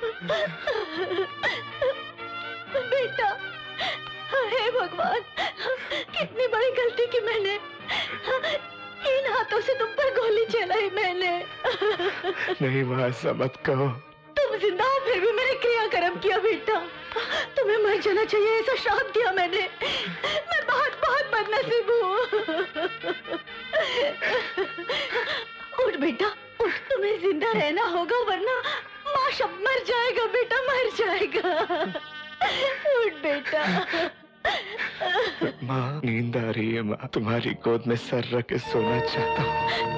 बेटा, हे भगवान, कितनी बड़ी गलती की मैंने। इन हाथों से तुम पर गोली चलाई मैंने। नहीं माँ, ऐसा मत कहो। तुम जिंदा हो फिर भी मैंने क्रियाकर्म किया बेटा। तुम्हें मर जाना चाहिए ऐसा श्राप दिया मैंने। मैं बहुत बहुत बदनसीब हूँ। उठ बेटा, उठ, तुम्हें जिंदा रहना होगा वरना माँ सब मर जाएगा बेटा, मर जाएगा। उठ बेटा। माँ, नींद आ रही है माँ, तुम्हारी गोद में सर रख के सोना चाहता हूँ।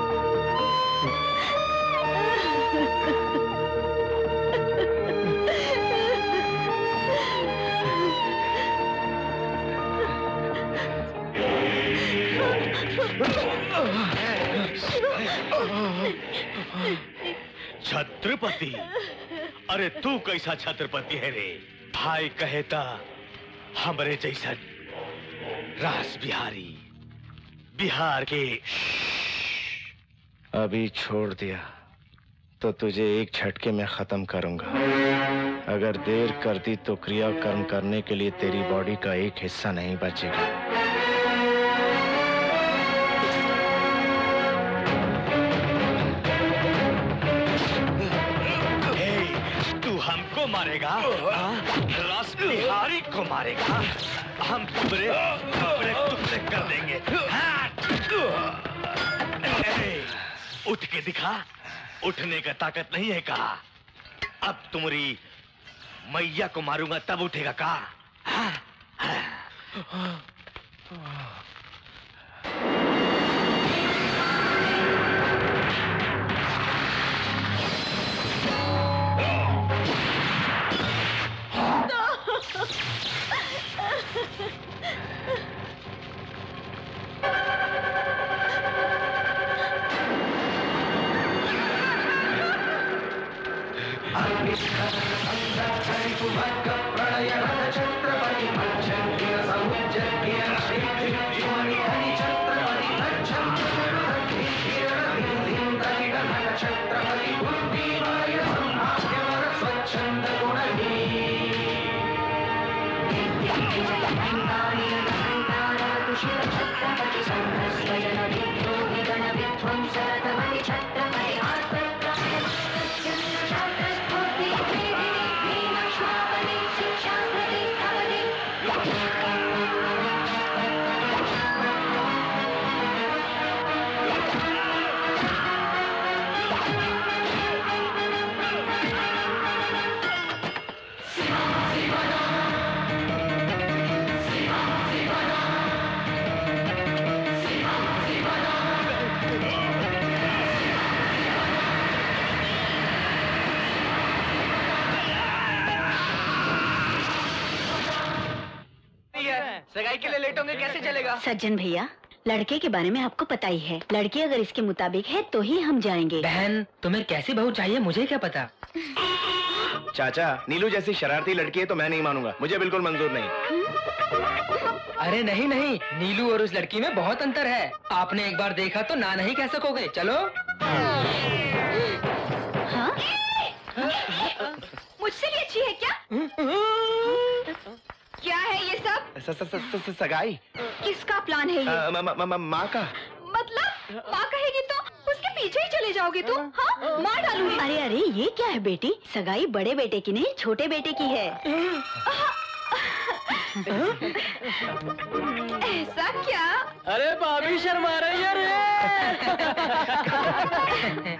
छत्रपति, अरे तू कैसा छत्रपति है रे? भाई कहता हमरे जैसा रास बिहारी, बिहार के। अभी छोड़ दिया तो तुझे एक झटके में खत्म करूंगा। अगर देर कर दी तो क्रियाकर्म करने के लिए तेरी बॉडी का एक हिस्सा नहीं बचेगा। हमको मारेगा? रास बिहारी को मारेगा? हम टुकड़े टुकड़े टुकड़े कर देंगे। उठ के दिखा, उठने का ताकत नहीं है कहा? अब तुम्हारी मैया को मारूंगा तब उठेगा कहा? सगाई के लिए लेट होंगे, कैसे चलेगा? सज्जन भैया, लड़के के बारे में आपको पता ही है। लड़की अगर इसके मुताबिक है तो ही हम जाएंगे। बहन, तुम्हें कैसी बहू चाहिए मुझे क्या पता। चाचा, नीलू जैसी शरारती लड़की है तो मैं नहीं मानूंगा, मुझे बिल्कुल मंजूर नहीं। अरे नहीं नहीं, नीलू और उस लड़की में बहुत अंतर है। आपने एक बार देखा तो ना नहीं कह सकोगे। चलो। हाँ? मुझसे भी अच्छी है क्या? क्या है ये सब? सगाई। किसका प्लान है ये? माँ का। मतलब माँ कहेगी तो उसके पीछे ही चले जाओगे तुम? हाँ, मार डालूंगी। अरे अरे, ये क्या है बेटी? सगाई बड़े बेटे की नहीं, छोटे बेटे की है। ऐसा क्या? अरे भाभी शर्मा रही है रे।